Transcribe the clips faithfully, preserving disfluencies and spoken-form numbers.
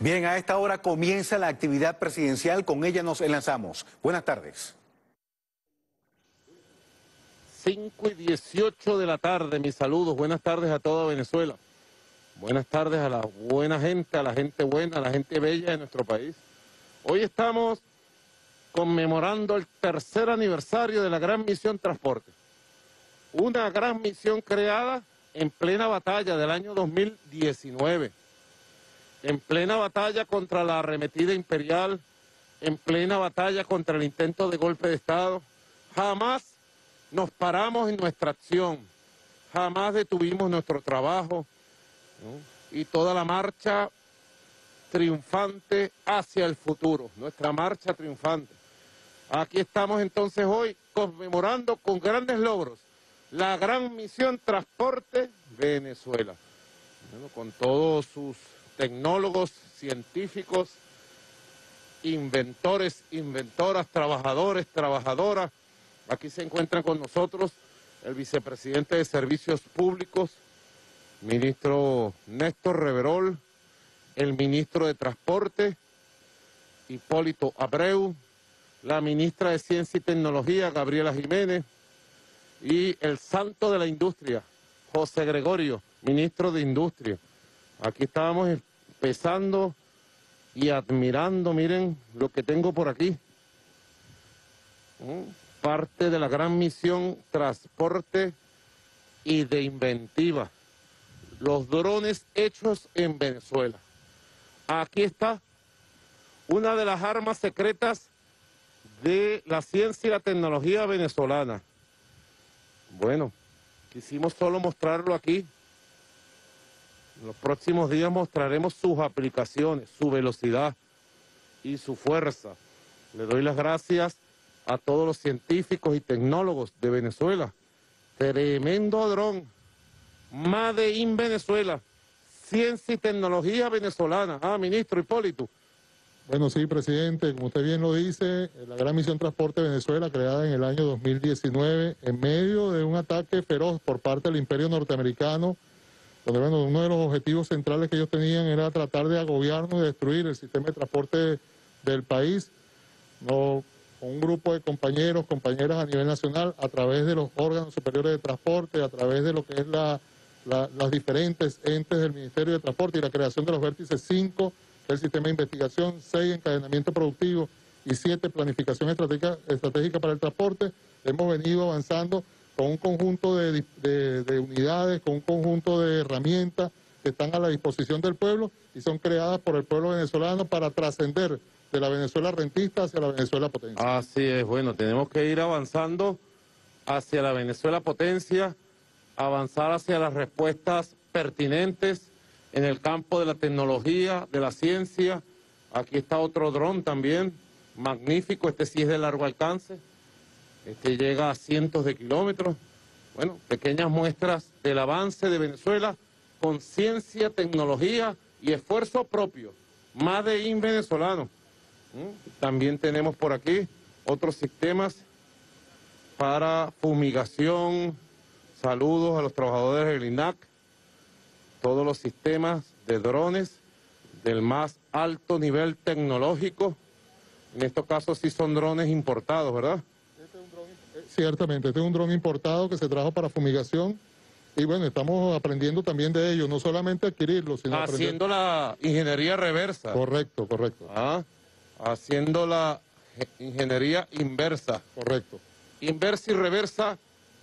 Bien, a esta hora comienza la actividad presidencial, con ella nos enlazamos. Buenas tardes. cinco y dieciocho de la tarde, mis saludos, buenas tardes a toda Venezuela. Buenas tardes a la buena gente, a la gente buena, a la gente bella de nuestro país. Hoy estamos conmemorando el tercer aniversario de la Gran Misión Transporte. Una gran misión creada en plena batalla del año dos mil diecinueve. En plena batalla contra la arremetida imperial, en plena batalla contra el intento de golpe de Estado. Jamás nos paramos en nuestra acción, jamás detuvimos nuestro trabajo, ¿no? Y toda la marcha triunfante hacia el futuro, nuestra marcha triunfante. Aquí estamos entonces hoy conmemorando con grandes logros la Gran Misión Transporte Venezuela, bueno, con todos sus tecnólogos, científicos, inventores, inventoras, trabajadores, trabajadoras. Aquí se encuentran con nosotros el vicepresidente de Servicios Públicos, ministro Néstor Reverol, el ministro de Transporte, Hipólito Abreu, la ministra de Ciencia y Tecnología, Gabriela Jiménez, y el santo de la industria, José Gregorio, ministro de Industria. Aquí estábamos empezando y admirando, miren lo que tengo por aquí. ¿Mm? Parte de la Gran Misión Transporte y de Inventiva. Los drones hechos en Venezuela. Aquí está una de las armas secretas de la ciencia y la tecnología venezolana. Bueno, quisimos solo mostrarlo aquí. En los próximos días mostraremos sus aplicaciones, su velocidad y su fuerza. Le doy las gracias a todos los científicos y tecnólogos de Venezuela. Tremendo dron, Made in Venezuela, ciencia y tecnología venezolana. Ah, ministro Hipólito. Bueno, sí, presidente, como usted bien lo dice, la Gran Misión Transporte Venezuela, creada en el año dos mil diecinueve, en medio de un ataque feroz por parte del Imperio Norteamericano, donde bueno, uno de los objetivos centrales que ellos tenían era tratar de agobiarnos y destruir el sistema de transporte del país, no, con un grupo de compañeros, compañeras a nivel nacional, a través de los órganos superiores de transporte, a través de lo que es la, la, las diferentes entes del Ministerio de Transporte y la creación de los vértices cinco, el sistema de investigación, seis, encadenamiento productivo y siete, planificación estratégica, estratégica para el transporte. Hemos venido avanzando con un conjunto de, de, de unidades, con un conjunto de herramientas que están a la disposición del pueblo y son creadas por el pueblo venezolano para trascender de la Venezuela rentista hacia la Venezuela potencia. Así es, bueno, tenemos que ir avanzando hacia la Venezuela potencia, avanzar hacia las respuestas pertinentes en el campo de la tecnología, de la ciencia. Aquí está otro dron también, magnífico, este sí es de largo alcance, este llega a cientos de kilómetros. Bueno, pequeñas muestras del avance de Venezuela con ciencia, tecnología y esfuerzo propio, Made in venezolano. ¿Mm? También tenemos por aquí otros sistemas para fumigación. Saludos a los trabajadores del I N A C. Todos los sistemas de drones del más alto nivel tecnológico. En estos casos sí son drones importados, ¿verdad? Este es un dron, eh, ciertamente, este es un dron importado que se trajo para fumigación y bueno, estamos aprendiendo también de ello, no solamente adquirirlo, sino haciendo aprender... la ingeniería reversa. Correcto, correcto. Ah, haciendo la ingeniería inversa. Correcto. Inversa y reversa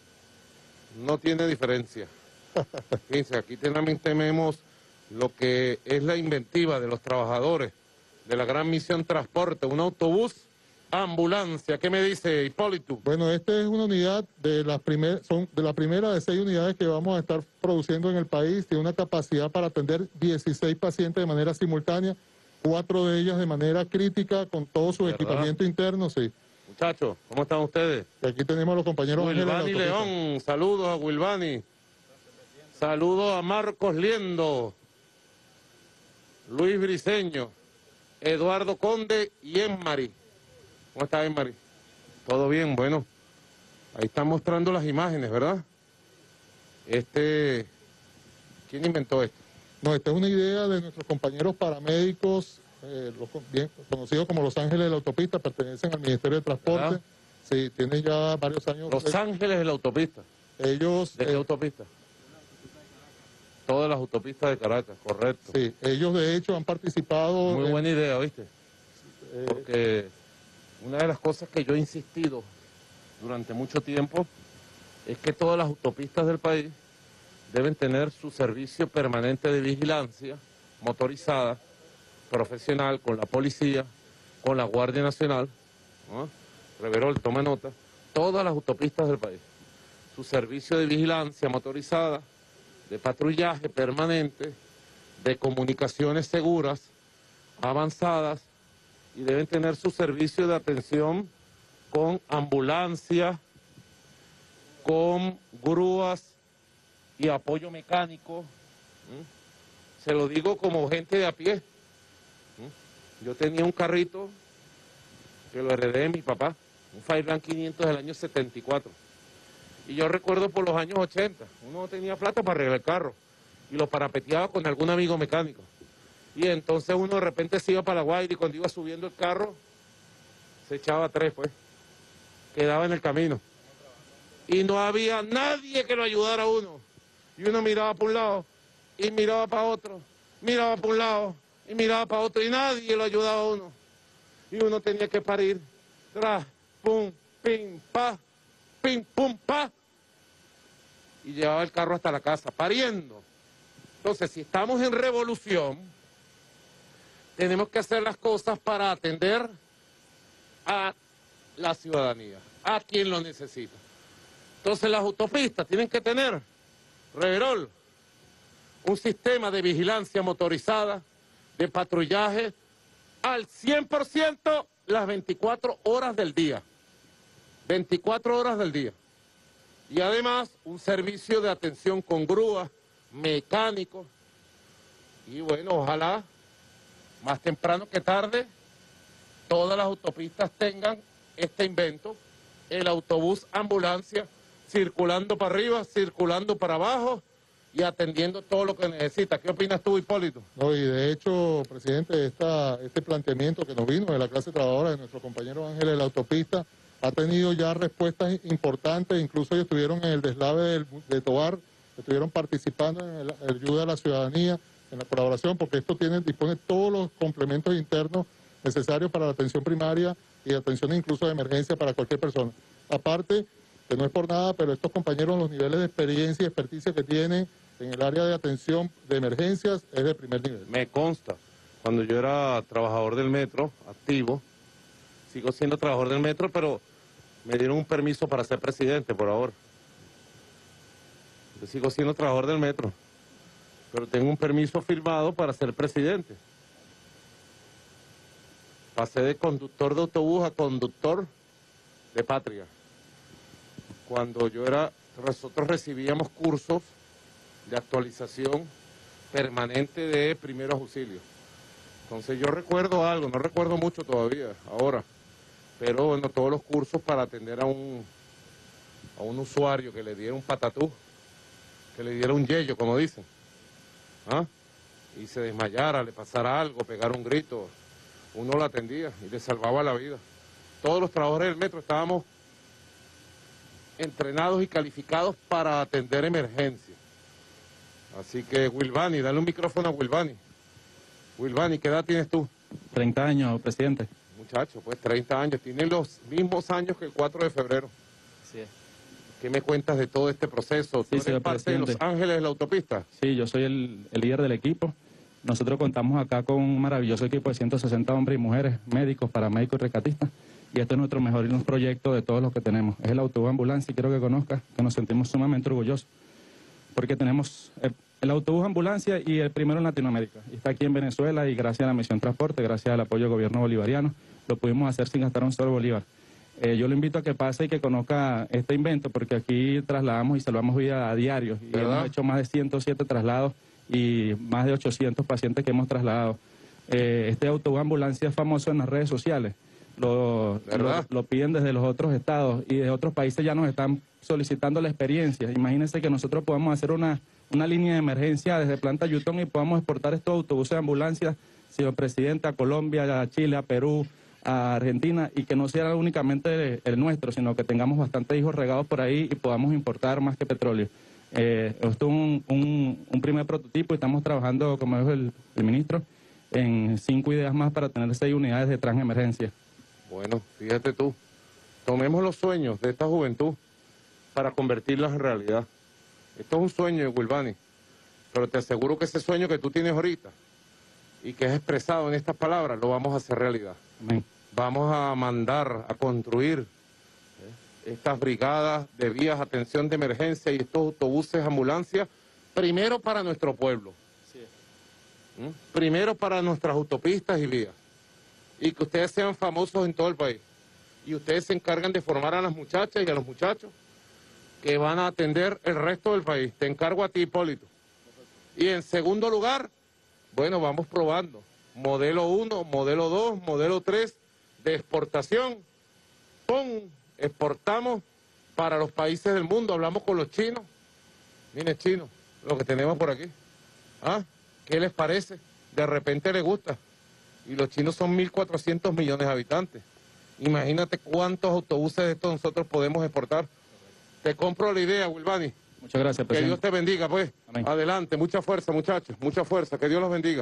no tiene diferencia. Fíjense, aquí también tenemos lo que es la inventiva de los trabajadores de la Gran Misión Transporte, un autobús, ambulancia. ¿Qué me dice Hipólito? Bueno, esta es una unidad de las primer, son de la primera de seis unidades que vamos a estar produciendo en el país. Tiene una capacidad para atender dieciséis pacientes de manera simultánea, cuatro de ellas de manera crítica con todo su ¿verdad? Equipamiento interno, sí. Muchachos, ¿cómo están ustedes? Y aquí tenemos a los compañeros Wilbani León, saludos a Wilbani. Saludos a Marcos Liendo, Luis Briceño, Eduardo Conde y Enmari. ¿Cómo está Enmari? ¿Todo bien? Bueno, ahí están mostrando las imágenes, ¿verdad? Este, ¿quién inventó esto? No, esta es una idea de nuestros compañeros paramédicos, eh, los, bien conocidos como Los Ángeles de la Autopista, pertenecen al Ministerio de Transporte. ¿Verdad? Sí, tienen ya varios años. Los Ángeles de la autopista. Ellos, ¿De qué eh, autopista? Todas las autopistas de Caracas, correcto. sí, ellos de hecho han participado. Muy en- buena idea, ¿viste? eh, Porque una de las cosas que yo he insistido durante mucho tiempo es que todas las autopistas del país deben tener su servicio permanente de vigilancia motorizada, profesional, con la policía, con la Guardia Nacional, ¿no? Reverol, toma nota, todas las autopistas del país. Su servicio de vigilancia motorizada, de patrullaje permanente, de comunicaciones seguras, avanzadas, y deben tener su servicio de atención con ambulancia, con grúas y apoyo mecánico. ¿Mm? Se lo digo como gente de a pie. ¿Mm? Yo tenía un carrito que lo heredé de mi papá, un Fireland quinientos del año setenta y cuatro. Y yo recuerdo por los años ochenta, uno no tenía plata para arreglar el carro y lo parapeteaba con algún amigo mecánico. Y entonces uno de repente se iba para la Guaira y cuando iba subiendo el carro, se echaba tres, pues. Quedaba en el camino. Y no había nadie que lo ayudara a uno. Y uno miraba para un lado y miraba para otro, miraba para un lado y miraba para otro y nadie lo ayudaba a uno. Y uno tenía que parir, tras, pum, pim, pa, pim, pum, pa. Y llevaba el carro hasta la casa, pariendo. Entonces, si estamos en revolución, tenemos que hacer las cosas para atender a la ciudadanía, a quien lo necesita. Entonces, las autopistas tienen que tener, Reverol, un sistema de vigilancia motorizada, de patrullaje, al cien por ciento las veinticuatro horas del día. veinticuatro horas del día. Y además, un servicio de atención con grúas, mecánicos. Y bueno, ojalá, más temprano que tarde, todas las autopistas tengan este invento, el autobús ambulancia, circulando para arriba, circulando para abajo y atendiendo todo lo que necesita. ¿Qué opinas tú, Hipólito? No, y de hecho, presidente, esta, este planteamiento que nos vino de la clase trabajadora de nuestro compañero Ángel de la Autopista ha tenido ya respuestas importantes, incluso ellos estuvieron en el deslave del, de Tobar, estuvieron participando en el, el ayuda a la ciudadanía, en la colaboración, porque esto tiene, dispone todos los complementos internos necesarios para la atención primaria y atención incluso de emergencia para cualquier persona. Aparte, que no es por nada, pero estos compañeros, los niveles de experiencia y experticia que tienen en el área de atención de emergencias es de primer nivel. Me consta, cuando yo era trabajador del metro, activo, sigo siendo trabajador del metro, pero me dieron un permiso para ser presidente por ahora. Yo sigo siendo trabajador del metro, pero tengo un permiso firmado para ser presidente. Pasé de conductor de autobús a conductor de patria. Cuando yo era, nosotros recibíamos cursos de actualización permanente de primeros auxilios. Entonces yo recuerdo algo, no recuerdo mucho todavía, ahora, pero bueno, todos los cursos para atender a un, a un usuario que le diera un patatú, que le diera un yello, como dicen, ¿ah? Y se desmayara, le pasara algo, pegara un grito, uno lo atendía y le salvaba la vida. Todos los trabajadores del metro estábamos entrenados y calificados para atender emergencias. Así que, Wilbani, dale un micrófono a Wilbani. Wilbani, ¿qué edad tienes tú? treinta años, presidente. Muchacho, pues treinta años. Tienes los mismos años que el cuatro de febrero. Sí, ¿Qué me cuentas de todo este proceso? ¿Tú Sí, eres señor parte de los presidente. Ángeles de la Autopista? sí yo soy el, el líder del equipo. Nosotros contamos acá con un maravilloso equipo de ciento sesenta hombres y mujeres, médicos, paramédicos y rescatistas. Y este es nuestro mejor proyecto de todos los que tenemos. Es el autobús ambulancia y quiero que conozca que nos sentimos sumamente orgullosos. Porque tenemos el, el autobús ambulancia y el primero en Latinoamérica. Y está aquí en Venezuela y gracias a la Misión Transporte, gracias al apoyo del gobierno bolivariano, lo pudimos hacer sin gastar un solo bolívar. Eh, yo lo invito a que pase y que conozca este invento porque aquí trasladamos y salvamos vida a diario. Y ¿Verdad? hemos hecho más de ciento siete traslados y más de ochocientos pacientes que hemos trasladado. Eh, este autobús ambulancia es famoso en las redes sociales. Lo, lo, ¿Verdad? lo piden desde los otros estados y de otros países ya nos están solicitando la experiencia. Imagínense que nosotros podamos hacer una, una línea de emergencia desde Planta Yutón y podamos exportar estos autobuses de ambulancia, señor presidente, a Colombia, a Chile, a Perú, a Argentina, y que no sea únicamente el nuestro, sino que tengamos bastantes hijos regados por ahí y podamos importar más que petróleo. Eh, esto es un, un, un primer prototipo y estamos trabajando, como dijo el, el ministro, en cinco ideas más para tener seis unidades de transemergencia. Bueno, fíjate tú, tomemos los sueños de esta juventud para convertirlos en realidad. Esto es un sueño, Wilbani, pero te aseguro que ese sueño que tú tienes ahorita y que es expresado en estas palabras, lo vamos a hacer realidad. Amén. Vamos a mandar a construir estas brigadas de vías, atención de emergencia y estos autobuses, ambulancias, primero para nuestro pueblo. Sí. ¿Mm? Primero para nuestras autopistas y vías. Y que ustedes sean famosos en todo el país. Y ustedes se encargan de formar a las muchachas y a los muchachos que van a atender el resto del país. Te encargo a ti, Hipólito. Y en segundo lugar, bueno, vamos probando. Modelo uno, modelo dos, modelo tres de exportación. ¡Pum! Exportamos para los países del mundo. Hablamos con los chinos. Miren, chinos, lo que tenemos por aquí. ¿Ah? ¿Qué les parece? De repente les gusta. Y los chinos son mil cuatrocientos millones de habitantes. Imagínate cuántos autobuses de estos nosotros podemos exportar. Te compro la idea, Wilbani. Muchas gracias, presidente. Que Dios te bendiga, pues. Amén. Adelante, mucha fuerza, muchachos, mucha fuerza. Que Dios los bendiga.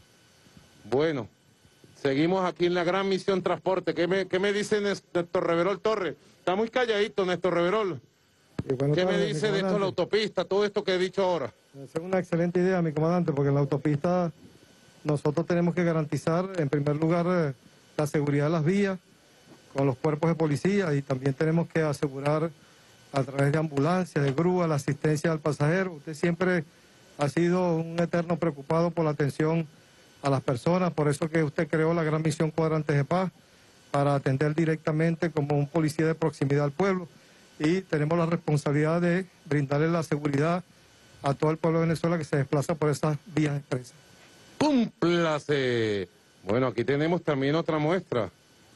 Bueno, seguimos aquí en la gran misión transporte. ¿Qué me, qué me dice Néstor Reverol Torres? Está muy calladito, Néstor Reverol. Y bueno, ¿Qué me tardes, dice de esto de la autopista, todo esto que he dicho ahora? Es una excelente idea, mi comandante, porque en la autopista nosotros tenemos que garantizar, en primer lugar, eh, la seguridad de las vías con los cuerpos de policía, y también tenemos que asegurar a través de ambulancias, de grúa, la asistencia al pasajero. Usted siempre ha sido un eterno preocupado por la atención a las personas, por eso que usted creó la gran misión Cuadrantes de Paz, para atender directamente como un policía de proximidad al pueblo, y tenemos la responsabilidad de brindarle la seguridad a todo el pueblo de Venezuela que se desplaza por esas vías expresas. ¡Cúmplase! Bueno, aquí tenemos también otra muestra.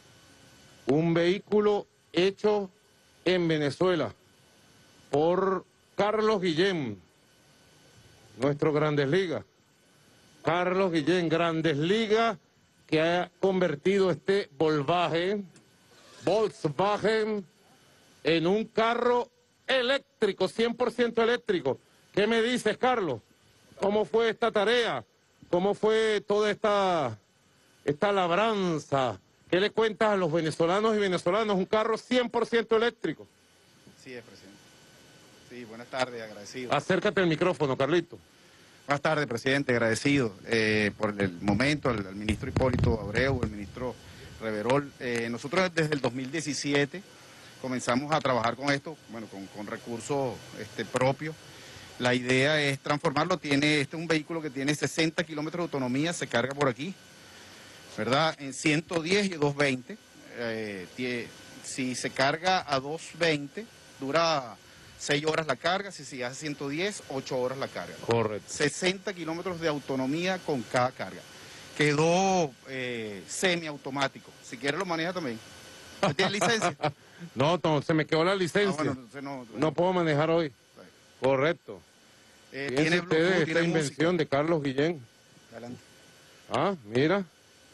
Un vehículo hecho en Venezuela por Carlos Guillén, nuestro Grandes Ligas. Carlos Guillén, Grandes Ligas, que ha convertido este Volkswagen, Volkswagen en un carro eléctrico, cien por ciento eléctrico. ¿Qué me dices, Carlos? ¿Cómo fue esta tarea? ¿Cómo fue toda esta, esta labranza? ¿Qué le cuentas a los venezolanos y venezolanas? Un carro cien por ciento eléctrico. Sí, es, presidente. Sí, buenas tardes, agradecido. Acércate al micrófono, Carlito. Buenas tardes, presidente, agradecido eh, por el momento al, al ministro Hipólito Abreu, al ministro Reverol. Eh, nosotros desde el dos mil diecisiete comenzamos a trabajar con esto, bueno, con, con recursos este, propios. La idea es transformarlo. Tiene, este es un vehículo que tiene sesenta kilómetros de autonomía, se carga por aquí, ¿verdad? En ciento diez y doscientos veinte. Eh, tiene, si se carga a doscientos veinte, dura seis horas la carga. Si se hace ciento diez, ocho horas la carga. Correcto. sesenta kilómetros de autonomía con cada carga. Quedó eh, semiautomático. Si quiere lo maneja también. ¿Tiene licencia? No, no, se me quedó la licencia. Ah, bueno, entonces no, No puedo manejar hoy. Correcto. Eh, Fíjense tiene ustedes Bluetooth, esta tiene invención música. de Carlos Guillén. Adelante. Ah, mira.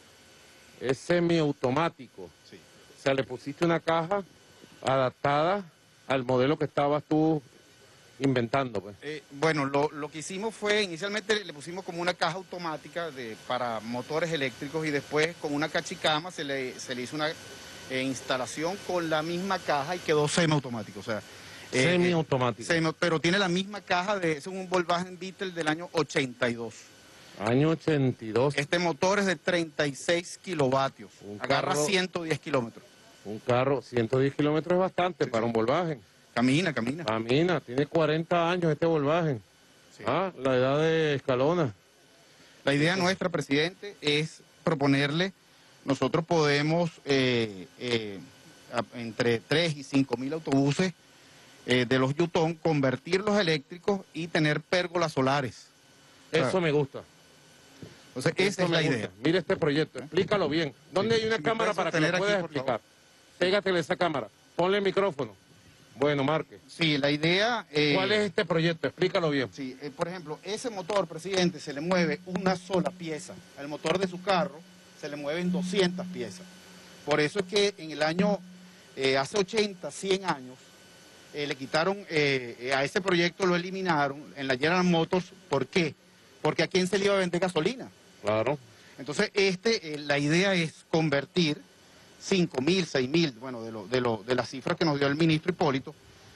Es semiautomático. Sí. O sea, le pusiste una caja adaptada al modelo que estabas tú inventando, pues. Eh, bueno, lo, lo que hicimos fue, inicialmente le pusimos como una caja automática de, para motores eléctricos, y después con una cachicama se le, se le hizo una eh, instalación con la misma caja y quedó semiautomático. O sea, eh, Semiautomático. semi- pero tiene la misma caja de, es un Volkswagen Beetle del año ochenta y dos. Año ochenta y dos. Este motor es de treinta y seis kilovatios, Un agarra carro- ciento diez kilómetros. Un carro, ciento diez kilómetros es bastante Sí, para sí. un Volkswagen. Camina, camina. Camina, tiene cuarenta años este Volkswagen. Sí. Ah, la edad de Escalona. La idea nuestra, presidente, es proponerle, nosotros podemos eh, eh, a- entre tres y cinco mil autobuses eh, de los Yutón, convertirlos eléctricos y tener pérgolas solares. Eso Claro. me gusta. Entonces, Eso esa es me la gusta. idea. Mira este proyecto, explícalo bien. ¿Dónde Sí, hay una si me cámara puedes para que lo sostener aquí, puedas por explicar? favor. Pégatele esa cámara, ponle el micrófono. Bueno, Marque, Sí, la idea... eh, ¿cuál es este proyecto? Explícalo bien. Sí, eh, por ejemplo, ese motor, presidente, se le mueve una sola pieza. El motor de su carro se le mueven doscientas piezas. Por eso es que en el año, eh, hace ochenta, cien años, eh, le quitaron, eh, eh, a ese proyecto lo eliminaron en la General Motors. ¿Por qué? Porque a quién se le iba a vender gasolina. Claro. Entonces, este, eh, la idea es convertir cinco mil, seis mil, bueno, de, lo, de, lo, de las cifras que nos dio el ministro Hipólito,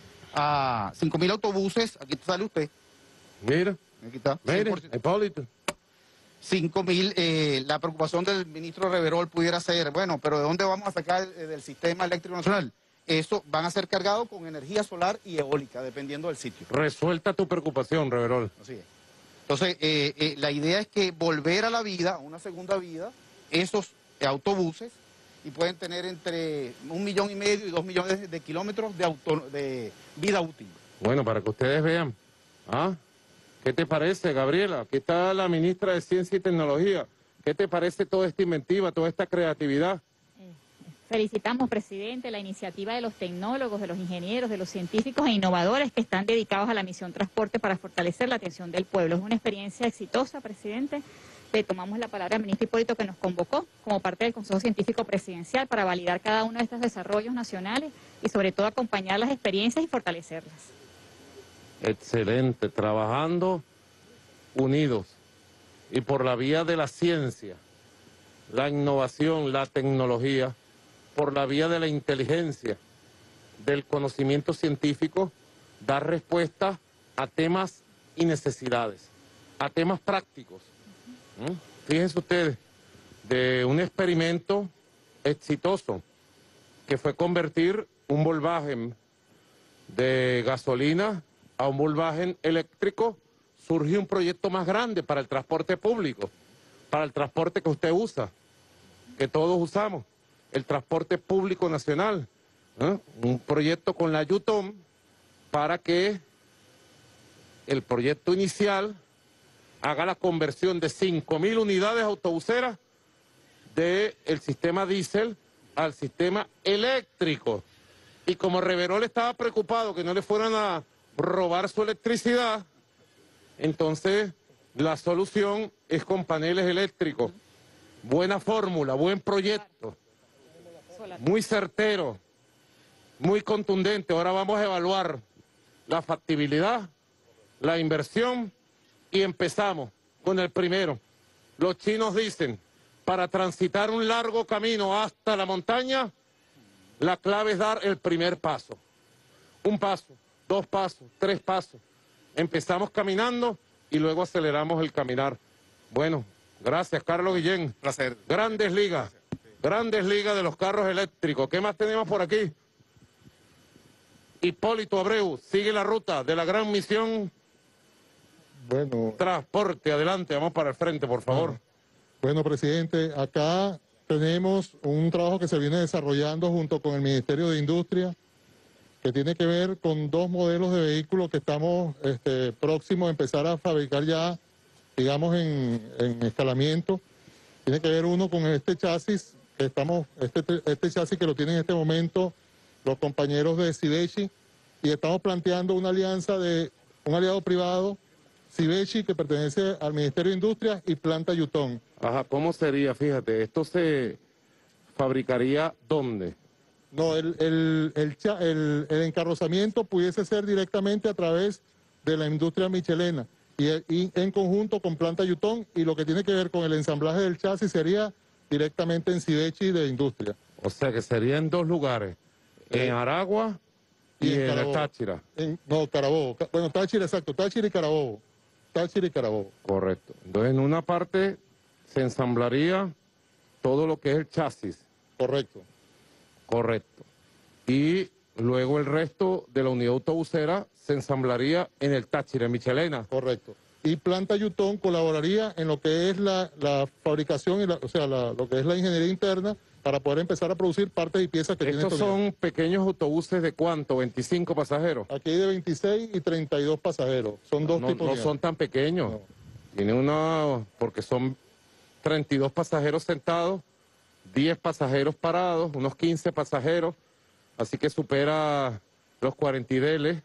a cinco mil autobuses. Aquí sale usted. Mira, Aquí está. mire, cien por ciento. Hipólito. cinco mil, eh, la preocupación del ministro Reverol pudiera ser, bueno, pero ¿de dónde vamos a sacar eh, del sistema eléctrico nacional? Eso van a ser cargados con energía solar y eólica, dependiendo del sitio. Resuelta tu preocupación, Reverol. Así es. Entonces, eh, eh, la idea es que volver a la vida, a una segunda vida, esos eh, autobuses, y pueden tener entre un millón y medio y dos millones de, de kilómetros de, auto, de vida útil. Bueno, para que ustedes vean. ¿Ah? ¿Qué te parece, Gabriela? Aquí está la ministra de Ciencia y Tecnología. ¿Qué te parece toda esta inventiva, toda esta creatividad? Felicitamos, presidente, la iniciativa de los tecnólogos, de los ingenieros, de los científicos e innovadores que están dedicados a la misión transporte para fortalecer la atención del pueblo. Es una experiencia exitosa, presidente. Le tomamos la palabra al ministro Hipólito, que nos convocó como parte del Consejo Científico Presidencial para validar cada uno de estos desarrollos nacionales y sobre todo acompañar las experiencias y fortalecerlas. Excelente, trabajando unidos y por la vía de la ciencia, la innovación, la tecnología, por la vía de la inteligencia, del conocimiento científico, dar respuesta a temas y necesidades, a temas prácticos. ¿Mm? Fíjense ustedes, de un experimento exitoso que fue convertir un Volkswagen de gasolina a un Volkswagen eléctrico, surgió un proyecto más grande para el transporte público, para el transporte que usted usa, que todos usamos, el transporte público nacional, ¿eh? Un proyecto con la Yutón para que el proyecto inicial haga la conversión de cinco mil unidades autobuseras del sistema diésel al sistema eléctrico. Y como Reverol estaba preocupado que no le fueran a robar su electricidad, entonces la solución es con paneles eléctricos. Buena fórmula, buen proyecto, muy certero, muy contundente. Ahora vamos a evaluar la factibilidad, la inversión y empezamos con el primero. Los chinos dicen, para transitar un largo camino hasta la montaña, la clave es dar el primer paso. Un paso, dos pasos, tres pasos. Empezamos caminando y luego aceleramos el caminar. Bueno, gracias, Carlos Guillén. Placer. Grandes ligas, grandes ligas de los carros eléctricos. ¿Qué más tenemos por aquí? Hipólito Abreu, sigue la ruta de la gran misión Bueno, transporte. Adelante, vamos para el frente, por favor. bueno, presidente, acá tenemos un trabajo que se viene desarrollando junto con el Ministerio de Industria, que tiene que ver con dos modelos de vehículos que estamos este, próximos a empezar a fabricar ya, digamos, en, en escalamiento. Tiene que ver uno con este chasis, que estamos, este, este chasis que lo tienen en este momento los compañeros de Sidechi, y estamos planteando una alianza de un aliado privado, Sidechi, que pertenece al Ministerio de Industria, y Planta Yutón. Ajá, ¿cómo sería? Fíjate, ¿esto se fabricaría dónde? No, el, el, el, cha- el, el encarrozamiento pudiese ser directamente a través de la industria michelena y, y en conjunto con Planta Yutón, y lo que tiene que ver con el ensamblaje del chasis sería directamente en Sidechi de Industria. O sea, que sería en dos lugares, Eh, en Aragua y, y en en, el Carabobo. Táchira. En- no, Carabobo. Ca- Bueno, Táchira, exacto. Táchira y Carabobo. Táchira y Carabobo. Correcto. Entonces, en una parte se ensamblaría todo lo que es el chasis. Correcto. Correcto. Y luego el resto de la unidad autobusera se ensamblaría en el Táchira, en Michelena. Correcto. Y Planta Yutón colaboraría en lo que es la, la fabricación, y la- o sea, la- lo que es la ingeniería interna, para poder empezar a producir partes y piezas que tienen Estos estos son pequeños autobuses de ¿cuánto? ¿veinticinco pasajeros? Aquí hay de veintiséis y treinta y dos pasajeros. Son dos no, tipos no de son tan pequeños. No. Tiene una, porque son treinta y dos pasajeros sentados, diez pasajeros parados, unos quince pasajeros, así que supera los cuarenta y Ds,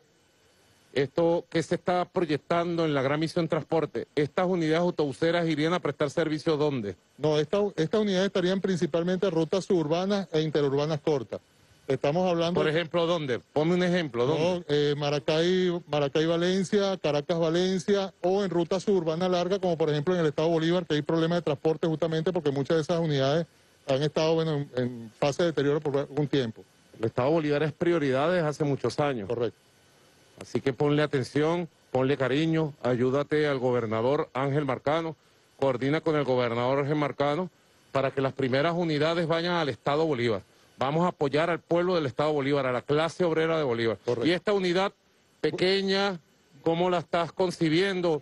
esto que se está proyectando en la Gran Misión Transporte, ¿estas unidades autobuseras irían a prestar servicio dónde? No, esta- estas unidades estarían principalmente en rutas suburbanas e interurbanas cortas. Estamos hablando... Por ejemplo, ¿dónde? Ponme un ejemplo, ¿dónde? No, eh, Maracay, Maracay, Valencia, Caracas, Valencia, o en rutas suburbanas largas, como por ejemplo en el estado Bolívar, que hay problemas de transporte justamente porque muchas de esas unidades han estado bueno, en, en fase de deterioro por algún tiempo. El Estado Bolívar es prioridad desde hace muchos años. Correcto. Así que ponle atención, ponle cariño, ayúdate al gobernador Ángel Marcano, coordina con el gobernador Ángel Marcano para que las primeras unidades vayan al Estado Bolívar. Vamos a apoyar al pueblo del Estado Bolívar, a la clase obrera de Bolívar. Correcto. Y esta unidad pequeña, ¿cómo la estás concibiendo?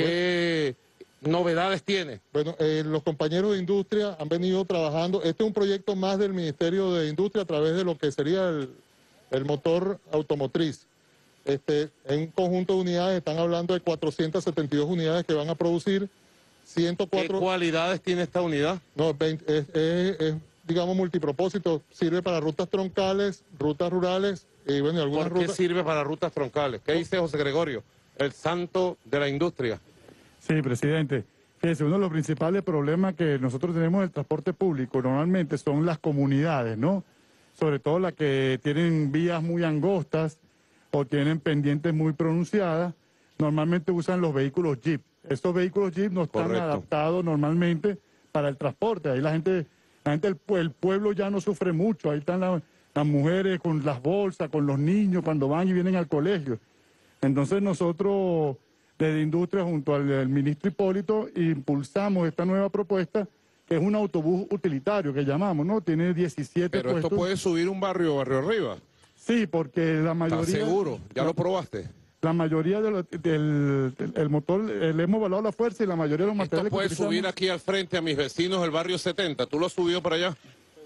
¿Qué novedades tiene? Bueno, eh, los compañeros de industria han venido trabajando. Este es un proyecto más del Ministerio de Industria a través de lo que sería el, el motor automotriz. Este, en un conjunto de unidades, están hablando de cuatrocientas setenta y dos unidades que van a producir, ciento cuatro... ¿Qué cualidades tiene esta unidad? No, veinte, es, es- es, digamos, multipropósito. Sirve para rutas troncales, rutas rurales y, bueno, y algunas ¿Por qué rutas... sirve para rutas troncales? ¿Qué dice José Gregorio, el santo de la industria? Sí, presidente. Fíjese, uno de los principales problemas que nosotros tenemos en el transporte público normalmente son las comunidades, ¿no? Sobre todo las que tienen vías muy angostas o tienen pendientes muy pronunciadas. Normalmente usan los vehículos Jeep. Estos vehículos Jeep no están Correcto. adaptados normalmente para el transporte. Ahí la gente, la gente el, pue- el pueblo ya no sufre mucho. Ahí están la- las mujeres con las bolsas, con los niños cuando van y vienen al colegio. Entonces nosotros desde Industria junto al, al ministro Hipólito impulsamos esta nueva propuesta que es un autobús utilitario que llamamos, ¿no? Tiene diecisiete Pero puestos. esto puede subir un barrio, barrio arriba. Sí, porque la ¿Estás mayoría... seguro? ¿Ya lo probaste? La mayoría de los- del, del el motor, eh, le hemos evaluado la fuerza y la mayoría de los Esto materiales que puede utilizamos- subir aquí al frente a mis vecinos del barrio setenta. ¿Tú lo has subido para allá?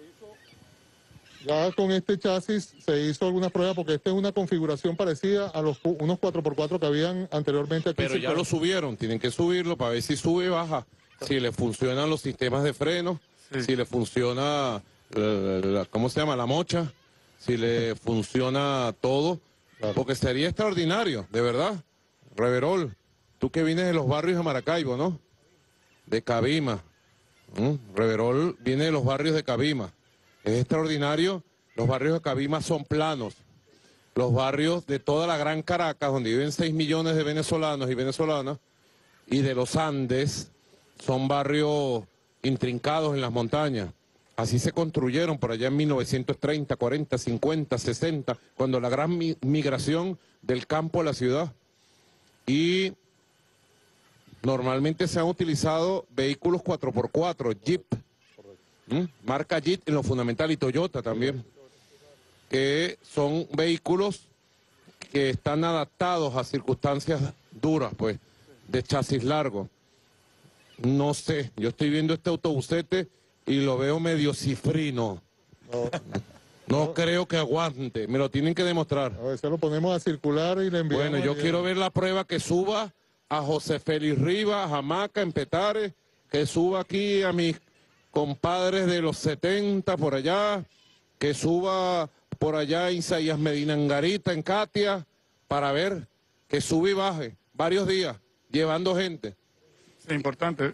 Ya con este chasis se hizo algunas pruebas porque esta es una configuración parecida a los cu- unos cuatro por cuatro que habían anteriormente aquí. Pero ya lo subieron. Tienen que subirlo para ver si sube y baja. Si le funcionan los sistemas de freno, si le funciona, eh, la- ¿cómo se llama? La mocha. Si le funciona todo. Porque sería extraordinario, de verdad. Reverol, tú que vienes de los barrios de Maracaibo, ¿no? De Cabima. ¿Mm? Reverol viene de los barrios de Cabima. Es extraordinario. Los barrios de Cabima son planos. Los barrios de toda la Gran Caracas, donde viven seis millones de venezolanos y venezolanas, y de los Andes, son barrios intrincados en las montañas. Así se construyeron por allá en mil novecientos treinta, cuarenta, cincuenta, sesenta, cuando la gran mi- migración del campo a la ciudad. Y normalmente se han utilizado vehículos cuatro por cuatro, Jeep, ¿m? Marca Jeep en lo fundamental y Toyota también, que son vehículos que están adaptados a circunstancias duras, pues, de chasis largo. No sé, yo estoy viendo este autobusete y lo veo medio cifrino. No, No creo que aguante, me lo tienen que demostrar. a veces lo ponemos a circular y le enviamos... Bueno, yo y- quiero ver la prueba que suba a José Félix Rivas, a Jamaca, en Petare, que suba aquí a mis compadres de los setenta por allá, que suba por allá a Isaías Medina Angarita, en Katia, para ver que sube y baje varios días, llevando gente. Sí, importante.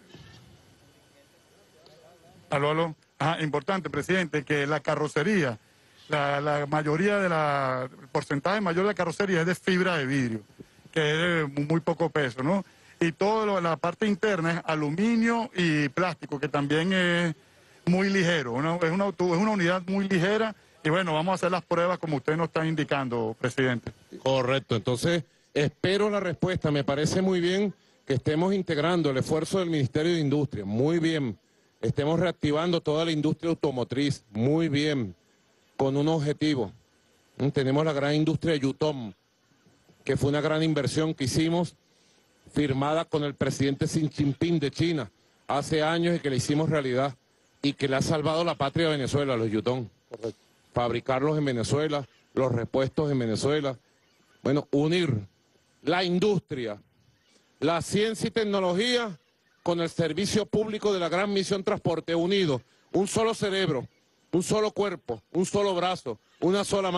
Aló, aló. Ajá, importante, presidente, que la carrocería, la, la mayoría de la, el porcentaje mayor de la carrocería es de fibra de vidrio, que es de muy poco peso, ¿no? Y toda la parte interna es aluminio y plástico, que también es muy ligero. Una- es, una, auto- es una unidad muy ligera y bueno, vamos a hacer las pruebas como usted nos está indicando, presidente. Correcto, entonces espero la respuesta. Me parece muy bien que estemos integrando el esfuerzo del Ministerio de Industria, muy bien. Estemos reactivando toda la industria automotriz, muy bien, con un objetivo. Mm, Tenemos la gran industria Yutong, que fue una gran inversión que hicimos, firmada con el presidente Xi Jinping de China hace años y que le hicimos realidad y que le ha salvado la patria a Venezuela, los Yutong. Correcto. Fabricarlos en Venezuela, los repuestos en Venezuela. Bueno, unir la industria, la ciencia y tecnología con el servicio público de la Gran Misión Transporte, unidos, un solo cerebro, un solo cuerpo, un solo brazo, una sola mano,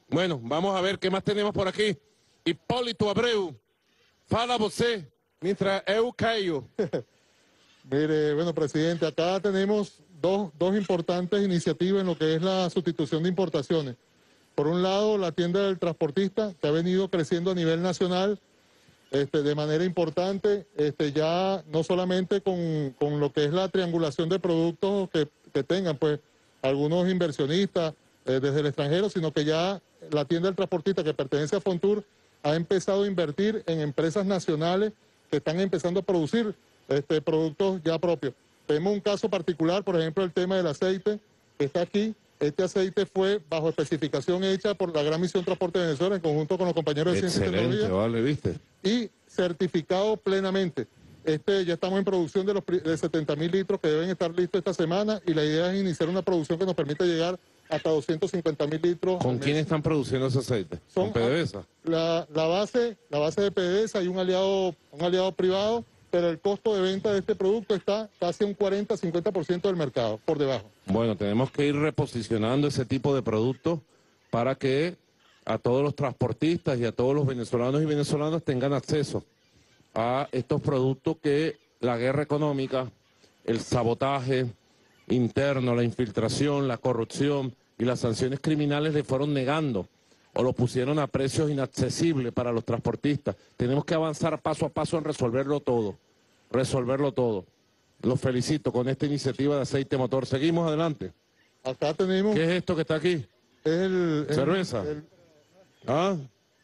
Bueno, vamos a ver qué más tenemos por aquí. Hipólito Abreu, fala você, mientras eu caio. Mire, bueno, presidente, acá tenemos dos, dos importantes iniciativas en lo que es la sustitución de importaciones. Por un lado, la tienda del transportista, que ha venido creciendo a nivel nacional este, de manera importante, este, ya no solamente con, con lo que es la triangulación de productos que, que tengan pues algunos inversionistas eh, desde el extranjero, sino que ya la tienda del transportista, que pertenece a Fontur, ha empezado a invertir en empresas nacionales que están empezando a producir este, productos ya propios. Tenemos un caso particular, por ejemplo, el tema del aceite, que está aquí. Este aceite fue bajo especificación hecha por la Gran Misión Transporte de Venezuela en conjunto con los compañeros de Ciencia y Excelente, Tecnología. vale, ¿viste? Y certificado plenamente. Este, ya estamos en producción de los pri- de setenta mil litros que deben estar listos esta semana y la idea es iniciar una producción que nos permita llegar hasta doscientos cincuenta mil litros. ¿Con al quién mes. están produciendo ese aceite? Son- ¿Con PDVSA? La, la base, la base de PDVSA hay un aliado, un aliado privado, pero el costo de venta de este producto está casi un cuarenta a cincuenta por ciento del mercado, por debajo. Bueno, tenemos que ir reposicionando ese tipo de productos para que a todos los transportistas y a todos los venezolanos y venezolanas tengan acceso a estos productos que la guerra económica, el sabotaje interno, la infiltración, la corrupción y las sanciones criminales le fueron negando o lo pusieron a precios inaccesibles para los transportistas. Tenemos que avanzar paso a paso en resolverlo todo, resolverlo todo. Los felicito con esta iniciativa de aceite motor. Seguimos adelante. Acá tenemos... ¿Qué es esto que está aquí? Es el, el- ¿Cerveza? el- ¿Ah?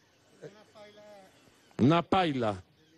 Una paila.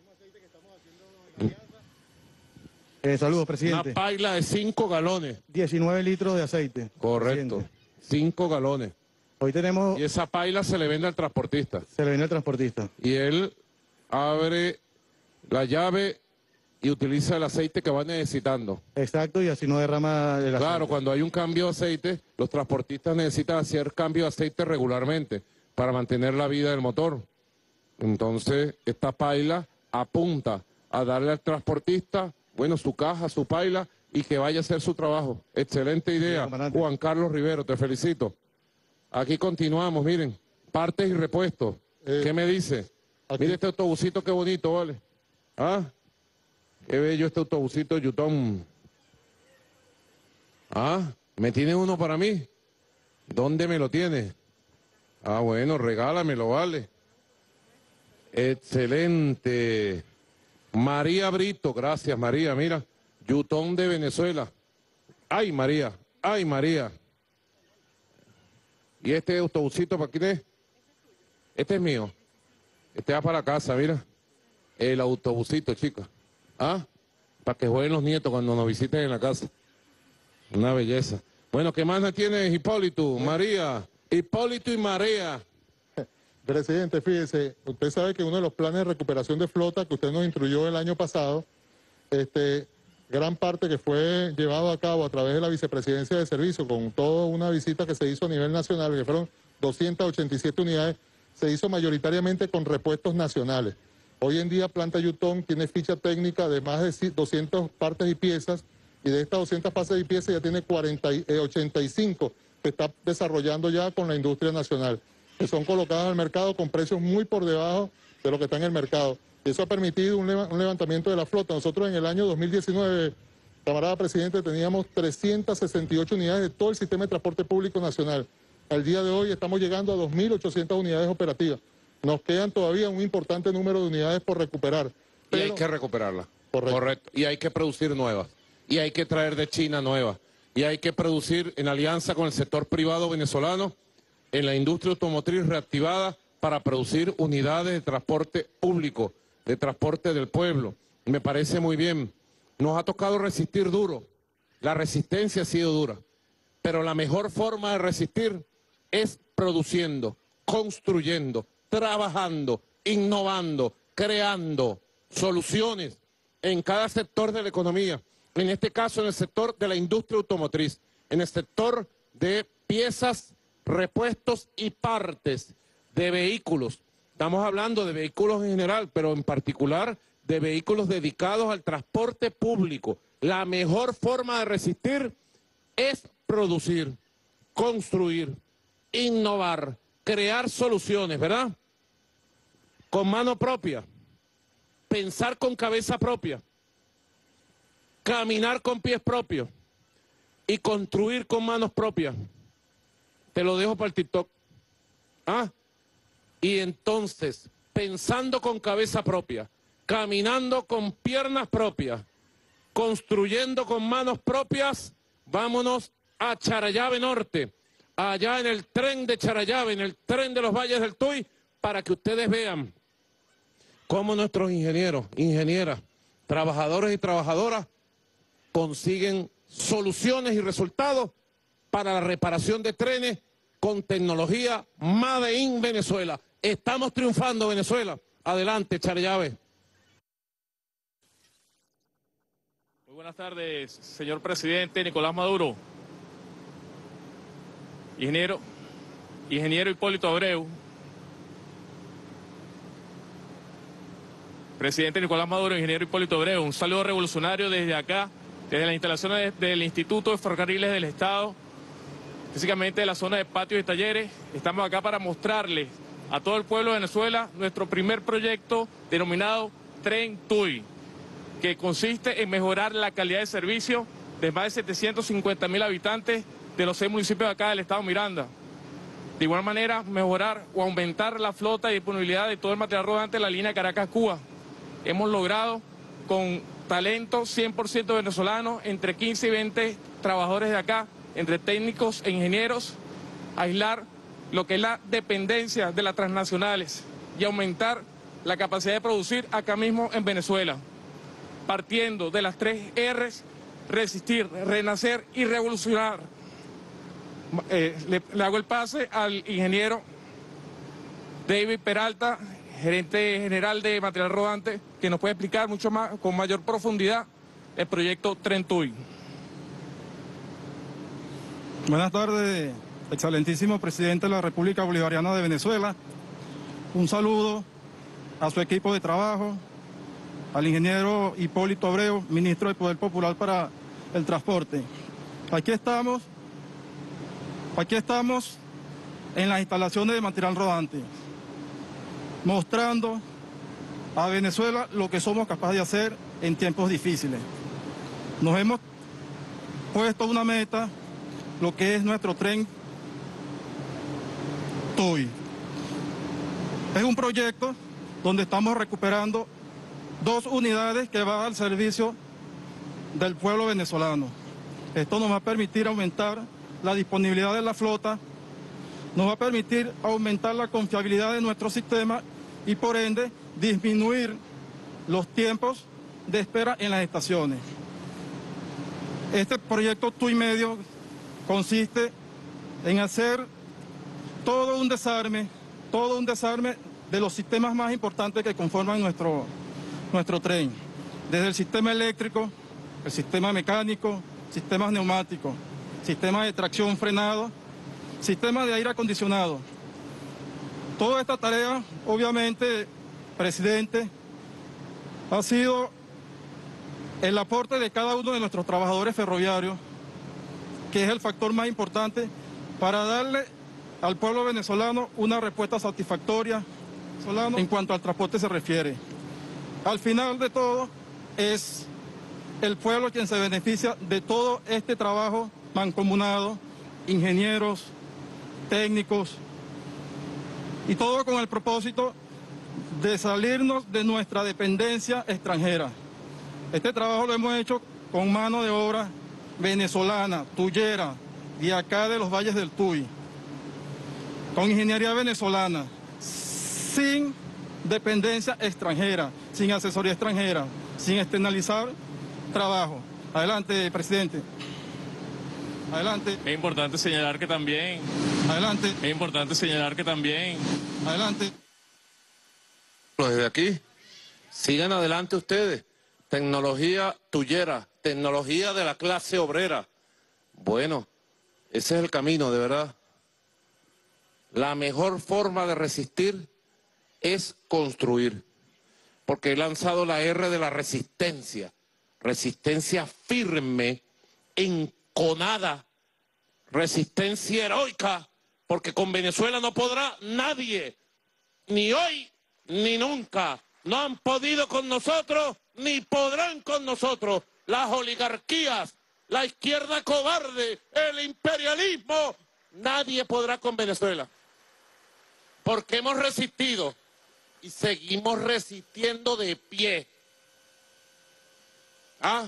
Eh, saludos, Una presidente. paila de cinco galones. diecinueve litros de aceite. Correcto. presidente. Cinco galones. Hoy tenemos, Y esa paila se le vende al transportista. se le viene el transportista. Y él abre la llave y utiliza el aceite que va necesitando. Exacto, y así no derrama el aceite. Claro, cuando hay un cambio de aceite, los transportistas necesitan hacer cambio de aceite regularmente para mantener la vida del motor. Entonces, esta paila apunta a darle al transportista, bueno, su caja, su paila, y que vaya a hacer su trabajo. Excelente idea, comandante. Juan Carlos Rivero, te felicito. Aquí continuamos, miren, partes y repuestos. Eh, ¿Qué me dice? aquí- Mire este autobusito, qué bonito, ¿vale? ¿Ah? Qué bello este autobusito Yutón. Ah, ¿me tiene uno para mí? ¿Dónde me lo tiene? Ah, bueno, regálamelo, vale. Excelente. María Brito, gracias María, mira. Yutón de Venezuela. Ay, María, ay, María. ¿Y este autobusito para quién es? Este es mío. Este va para la casa, mira. El autobusito, chicas. ¿Ah? Para que jueguen los nietos cuando nos visiten en la casa. Una belleza. Bueno, ¿qué más tienes, Hipólito? María. Hipólito y María. Presidente, fíjese, usted sabe que uno de los planes de recuperación de flota que usted nos instruyó el año pasado, este, gran parte que fue llevado a cabo a través de la vicepresidencia de servicio, con toda una visita que se hizo a nivel nacional, que fueron doscientas ochenta y siete unidades, se hizo mayoritariamente con repuestos nacionales. Hoy en día Planta Yutón tiene ficha técnica de más de doscientas partes y piezas, y de estas doscientas partes y piezas ya tiene cuarenta, eh, ochenta y cinco que está desarrollando ya con la industria nacional, que son colocadas al mercado con precios muy por debajo de lo que está en el mercado. Y eso ha permitido un, leva- un levantamiento de la flota. Nosotros en el año dos mil diecinueve, camarada presidente, teníamos trescientas sesenta y ocho unidades de todo el sistema de transporte público nacional. Al día de hoy estamos llegando a dos mil ochocientas unidades operativas. Nos quedan todavía un importante número de unidades por recuperar. Y hay pero- que recuperarla. Correcto. Y hay que producir nuevas. Y hay que traer de China nuevas. Y hay que producir en alianza con el sector privado venezolano, en la industria automotriz reactivada, para producir unidades de transporte público, de transporte del pueblo. Me parece muy bien. Nos ha tocado resistir duro. La resistencia ha sido dura. Pero la mejor forma de resistir es produciendo, construyendo, trabajando, innovando, creando soluciones en cada sector de la economía. En este caso, en el sector de la industria automotriz, en el sector de piezas, repuestos y partes de vehículos. Estamos hablando de vehículos en general, pero en particular de vehículos dedicados al transporte público. La mejor forma de resistir es producir, construir, innovar, crear soluciones, ¿verdad? Con mano propia, pensar con cabeza propia, caminar con pies propios y construir con manos propias. Te lo dejo para el TikTok. ¿Ah? Y entonces, pensando con cabeza propia, caminando con piernas propias, construyendo con manos propias, vámonos a Charallave Norte, allá en el tren de Charallave, en el tren de los Valles del Tuy, para que ustedes vean cómo nuestros ingenieros, ingenieras, trabajadores y trabajadoras consiguen soluciones y resultados para la reparación de trenes con tecnología Made in Venezuela. Estamos triunfando, Venezuela. Adelante, Charallave. Muy buenas tardes, señor presidente Nicolás Maduro. Ingeniero, ingeniero Hipólito Abreu. Presidente Nicolás Maduro, ingeniero Hipólito Abreu, un saludo revolucionario desde acá, desde las instalaciones del Instituto de Ferrocarriles del Estado, físicamente de la zona de patios y talleres. Estamos acá para mostrarles a todo el pueblo de Venezuela nuestro primer proyecto denominado Tren Tuy, que consiste en mejorar la calidad de servicio de más de setecientos cincuenta mil habitantes de los seis municipios de acá del estado Miranda. De igual manera, mejorar o aumentar la flota y disponibilidad de todo el material rodante de la línea Caracas-Cuba. Hemos logrado, con talento cien por ciento venezolano, entre quince y veinte trabajadores de acá, entre técnicos e ingenieros, aislar lo que es la dependencia de las transnacionales y aumentar la capacidad de producir acá mismo en Venezuela. Partiendo de las tres R's, resistir, renacer y revolucionar. Eh, le, le hago el pase al ingeniero David Peralta, gerente general de material rodante, que nos puede explicar mucho más, con mayor profundidad, el proyecto Tren Tuy. Buenas tardes, excelentísimo presidente de la República Bolivariana de Venezuela. Un saludo a su equipo de trabajo, al ingeniero Hipólito Abreu, ministro del Poder Popular para el Transporte. Aquí estamos, aquí estamos en las instalaciones de material rodante, mostrando a Venezuela lo que somos capaces de hacer en tiempos difíciles. Nos hemos puesto una meta, lo que es nuestro tren Tuy. Es un proyecto donde estamos recuperando dos unidades que van al servicio del pueblo venezolano. Esto nos va a permitir aumentar la disponibilidad de la flota, nos va a permitir aumentar la confiabilidad de nuestro sistema y por ende disminuir los tiempos de espera en las estaciones. Este proyecto Tuy Medio consiste en hacer todo un desarme, todo un desarme de los sistemas más importantes que conforman nuestro, nuestro tren, desde el sistema eléctrico, el sistema mecánico, sistemas neumáticos, sistemas de tracción frenado, sistema de aire acondicionado. Toda esta tarea, obviamente, presidente, ha sido el aporte de cada uno de nuestros trabajadores ferroviarios, que es el factor más importante para darle al pueblo venezolano una respuesta satisfactoria en cuanto al transporte se refiere. Al final de todo, es el pueblo quien se beneficia de todo este trabajo mancomunado, ingenieros, técnicos, y todo con el propósito de salirnos de nuestra dependencia extranjera. Este trabajo lo hemos hecho con mano de obra venezolana, tuyera, de acá de los Valles del Tuy, con ingeniería venezolana, sin dependencia extranjera, sin asesoría extranjera, sin externalizar trabajo. Adelante, presidente. Adelante. Es importante señalar que también... Adelante. Es importante señalar que también... Adelante. Desde aquí, sigan adelante ustedes. Tecnología tuyera, tecnología de la clase obrera. Bueno, ese es el camino, de verdad. La mejor forma de resistir es construir. Porque he lanzado la R de la resistencia. Resistencia firme, enconada, resistencia heroica porque con Venezuela no podrá nadie, ni hoy ni nunca. No han podido con nosotros, ni podrán con nosotros. Las oligarquías, la izquierda cobarde, el imperialismo, nadie podrá con Venezuela. Porque hemos resistido y seguimos resistiendo de pie. ¿Ah?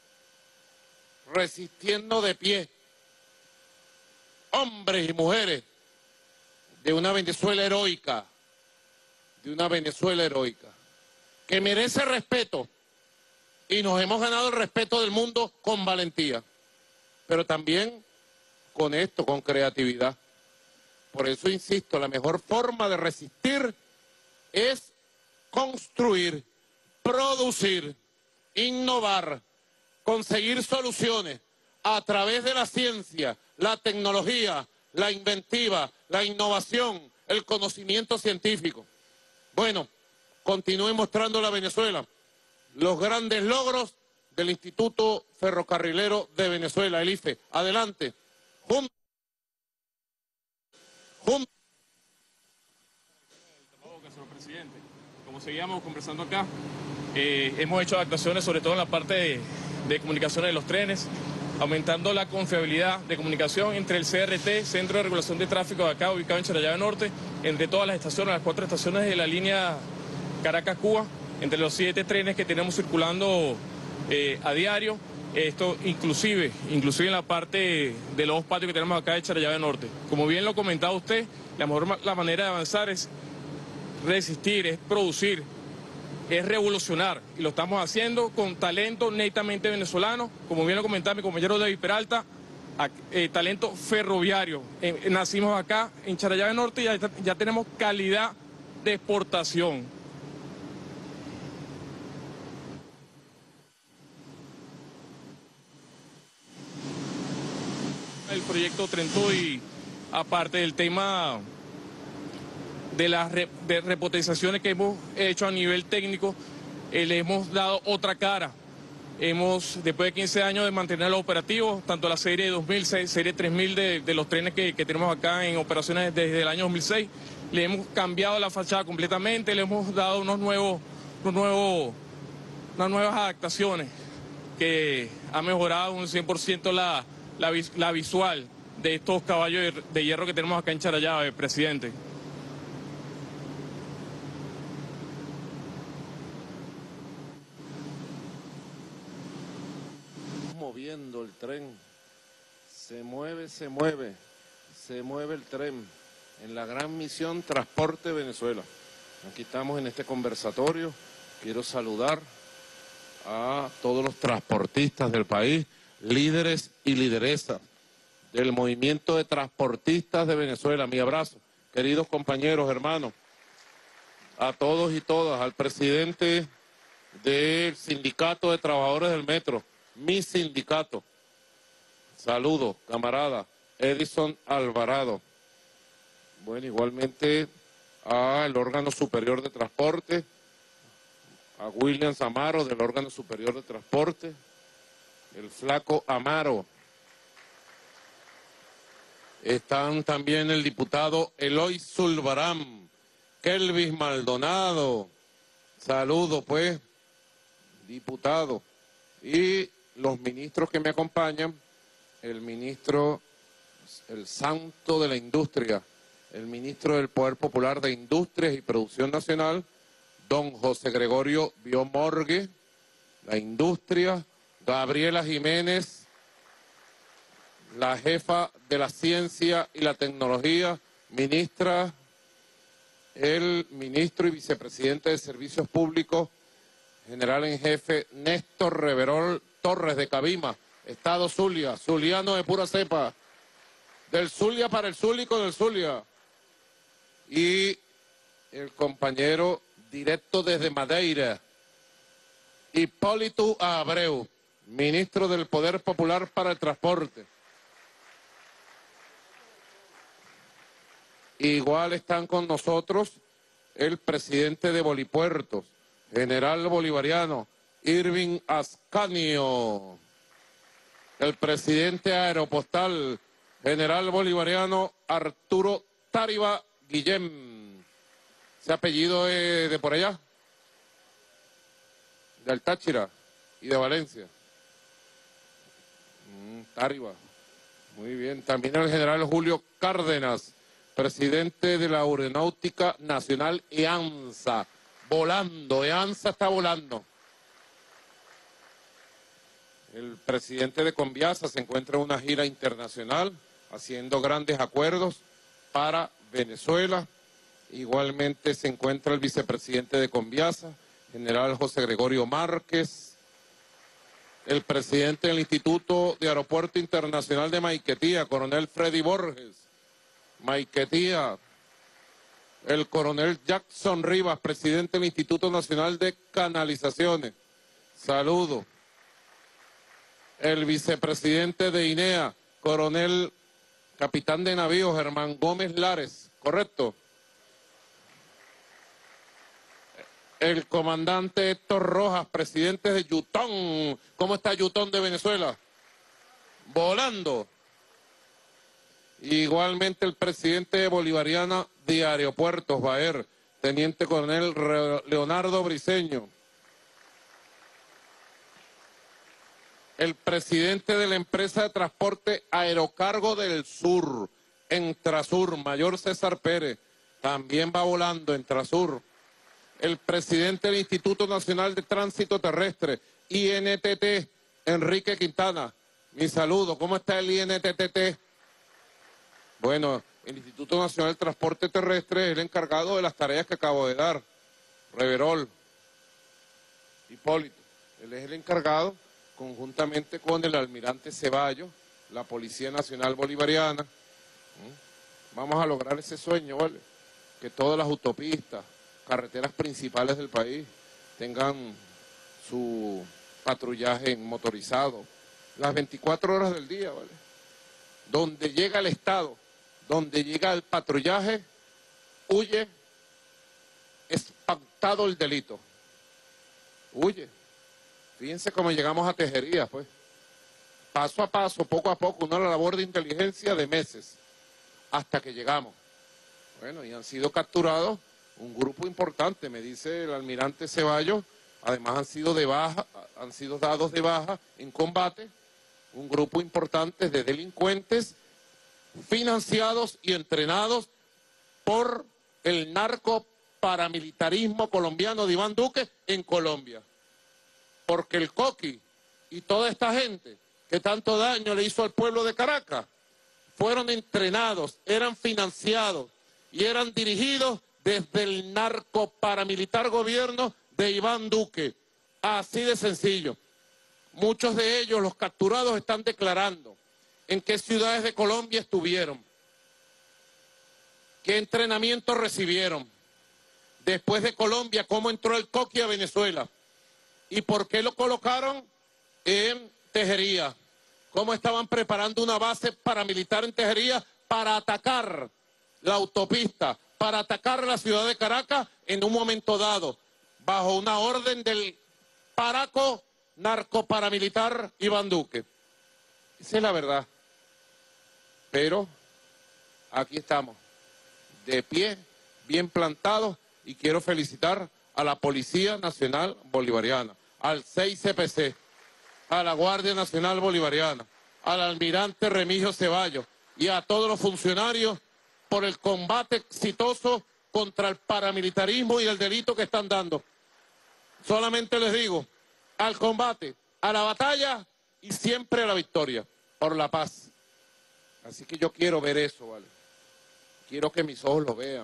Resistiendo de pie. Hombres y mujeres de una Venezuela heroica, de una Venezuela heroica, que merece respeto, y nos hemos ganado el respeto del mundo con valentía, pero también con esto, con creatividad. Por eso insisto, la mejor forma de resistir es construir, producir, innovar, conseguir soluciones a través de la ciencia, la tecnología, la inventiva, la innovación, el conocimiento científico. Bueno, continúe mostrando a Venezuela los grandes logros del Instituto Ferrocarrilero de Venezuela, el I F E. Adelante. Juntos. Juntos. Señor presidente, como seguíamos conversando acá, eh, hemos hecho adaptaciones sobre todo en la parte de, de comunicaciones de los trenes, aumentando la confiabilidad de comunicación entre el C R T, Centro de Regulación de Tráfico de acá, ubicado en Charallave Norte, entre todas las estaciones, las cuatro estaciones de la línea Caracas-Cuba, entre los siete trenes que tenemos circulando eh, a diario, esto inclusive, inclusive en la parte de los patios que tenemos acá de Charallave Norte. Como bien lo comentaba usted, la mejor la manera de avanzar es resistir, es producir, es revolucionar, y lo estamos haciendo con talento netamente venezolano, como bien lo comentaba mi compañero David Peralta, eh, talento ferroviario. Eh, nacimos acá en Charallave Norte y ya, ya tenemos calidad de exportación. El proyecto Trentoy, aparte del tema de las re, de repotenciaciones que hemos hecho a nivel técnico, eh, le hemos dado otra cara. Hemos, después de quince años de mantener los operativos, tanto la serie dos mil seis, serie tres mil de, de los trenes que, que tenemos acá en operaciones desde el año dos mil seis, le hemos cambiado la fachada completamente, le hemos dado unos nuevos, unos nuevos, unas nuevas adaptaciones que ha mejorado un cien por ciento la, la, la visual de estos caballos de, de hierro que tenemos acá en Charallave, presidente. Moviendo el tren, se mueve, se mueve, se mueve el tren en la gran misión Transporte Venezuela. Aquí estamos en este conversatorio. Quiero saludar a todos los transportistas del país, líderes y lideresas del movimiento de transportistas de Venezuela. Mi abrazo, queridos compañeros, hermanos, a todos y todas, al presidente del Sindicato de Trabajadores del Metro, mi sindicato. Saludos, camarada Edison Alvarado. Bueno, igualmente al órgano superior de transporte, a William Amaro del órgano superior de transporte, el flaco Amaro. Están también el diputado Eloy Zulbarán, Kelvis Maldonado. Saludos, pues, diputado. Y los ministros que me acompañan, el ministro, el santo de la industria, el ministro del Poder Popular de Industrias y Producción Nacional, don José Gregorio Biomorgue, la industria, Gabriela Jiménez, la jefa de la ciencia y la tecnología, ministra, el ministro y vicepresidente de Servicios Públicos, general en jefe Néstor Reverol Torres de Cabima, Estado Zulia, zuliano de pura cepa, del Zulia para el Zúlico del Zulia. Y el compañero directo desde Madeira, Hipólito Abreu, ministro del Poder Popular para el Transporte. Igual están con nosotros el presidente de Bolipuertos, general bolivariano, Irving Ascanio, el presidente aeropostal, General bolivariano Arturo Táriba Guillén. ¿Ese apellido es de por allá? Del Táchira y de Valencia. Mm, Táriba. Muy bien. También el general Julio Cárdenas, presidente de la Aeronáutica Nacional EANSA. Volando, EANSA está volando. El presidente de Conviasa se encuentra en una gira internacional haciendo grandes acuerdos para Venezuela. Igualmente se encuentra el vicepresidente de Conviasa, general José Gregorio Márquez, el presidente del Instituto de Aeropuerto Internacional de Maiquetía, coronel Freddy Borges, Maiquetía, el coronel Jackson Rivas, presidente del Instituto Nacional de Canalizaciones, saludo. El vicepresidente de INEA, coronel, capitán de navío Germán Gómez Lares, ¿correcto? El comandante Héctor Rojas, presidente de Yutón. ¿Cómo está Yutón de Venezuela? Volando. Igualmente el presidente de Bolivariana de Aeropuertos, Baer, teniente coronel Leonardo Briceño. El presidente de la empresa de transporte Aerocargo del Sur, Entrasur, mayor César Pérez, también va volando Entrasur. El presidente del Instituto Nacional de Tránsito Terrestre, I N T T, Enrique Quintana. Mi saludo, ¿cómo está el I N T T? Bueno, el Instituto Nacional de Transporte Terrestre es el encargado de las tareas que acabo de dar. Reverol, Hipólito, él es el encargado, conjuntamente con el almirante Ceballos, la Policía Nacional Bolivariana. Vamos a lograr ese sueño, ¿vale? Que todas las autopistas, carreteras principales del país tengan su patrullaje motorizado las veinticuatro horas del día, ¿vale? Donde llega el Estado, donde llega el patrullaje, huye espantado el delito. Huye. Fíjense cómo llegamos a Tejerías, pues. Paso a paso, poco a poco, una labor de inteligencia de meses, hasta que llegamos. Bueno, y han sido capturados un grupo importante, me dice el almirante Ceballos, además han sido de baja, han sido dados de baja en combate, un grupo importante de delincuentes financiados y entrenados por el narco paramilitarismo colombiano de Iván Duque en Colombia. Porque el Coqui y toda esta gente que tanto daño le hizo al pueblo de Caracas fueron entrenados, eran financiados y eran dirigidos desde el narco paramilitar gobierno de Iván Duque. Así de sencillo. Muchos de ellos, los capturados, están declarando en qué ciudades de Colombia estuvieron, qué entrenamiento recibieron, después de Colombia, cómo entró el Coqui a Venezuela y por qué lo colocaron en Tejería, cómo estaban preparando una base paramilitar en Tejería para atacar la autopista, para atacar la ciudad de Caracas en un momento dado, bajo una orden del paraco narcoparamilitar Iván Duque. Esa es la verdad. Pero aquí estamos, de pie, bien plantados, y quiero felicitar a la Policía Nacional Bolivariana, al seis C P C, a la Guardia Nacional Bolivariana, al almirante Remigio Ceballos y a todos los funcionarios por el combate exitoso contra el paramilitarismo y el delito que están dando. Solamente les digo, al combate, a la batalla y siempre a la victoria, por la paz. Así que yo quiero ver eso, ¿vale? Quiero que mis ojos lo vean.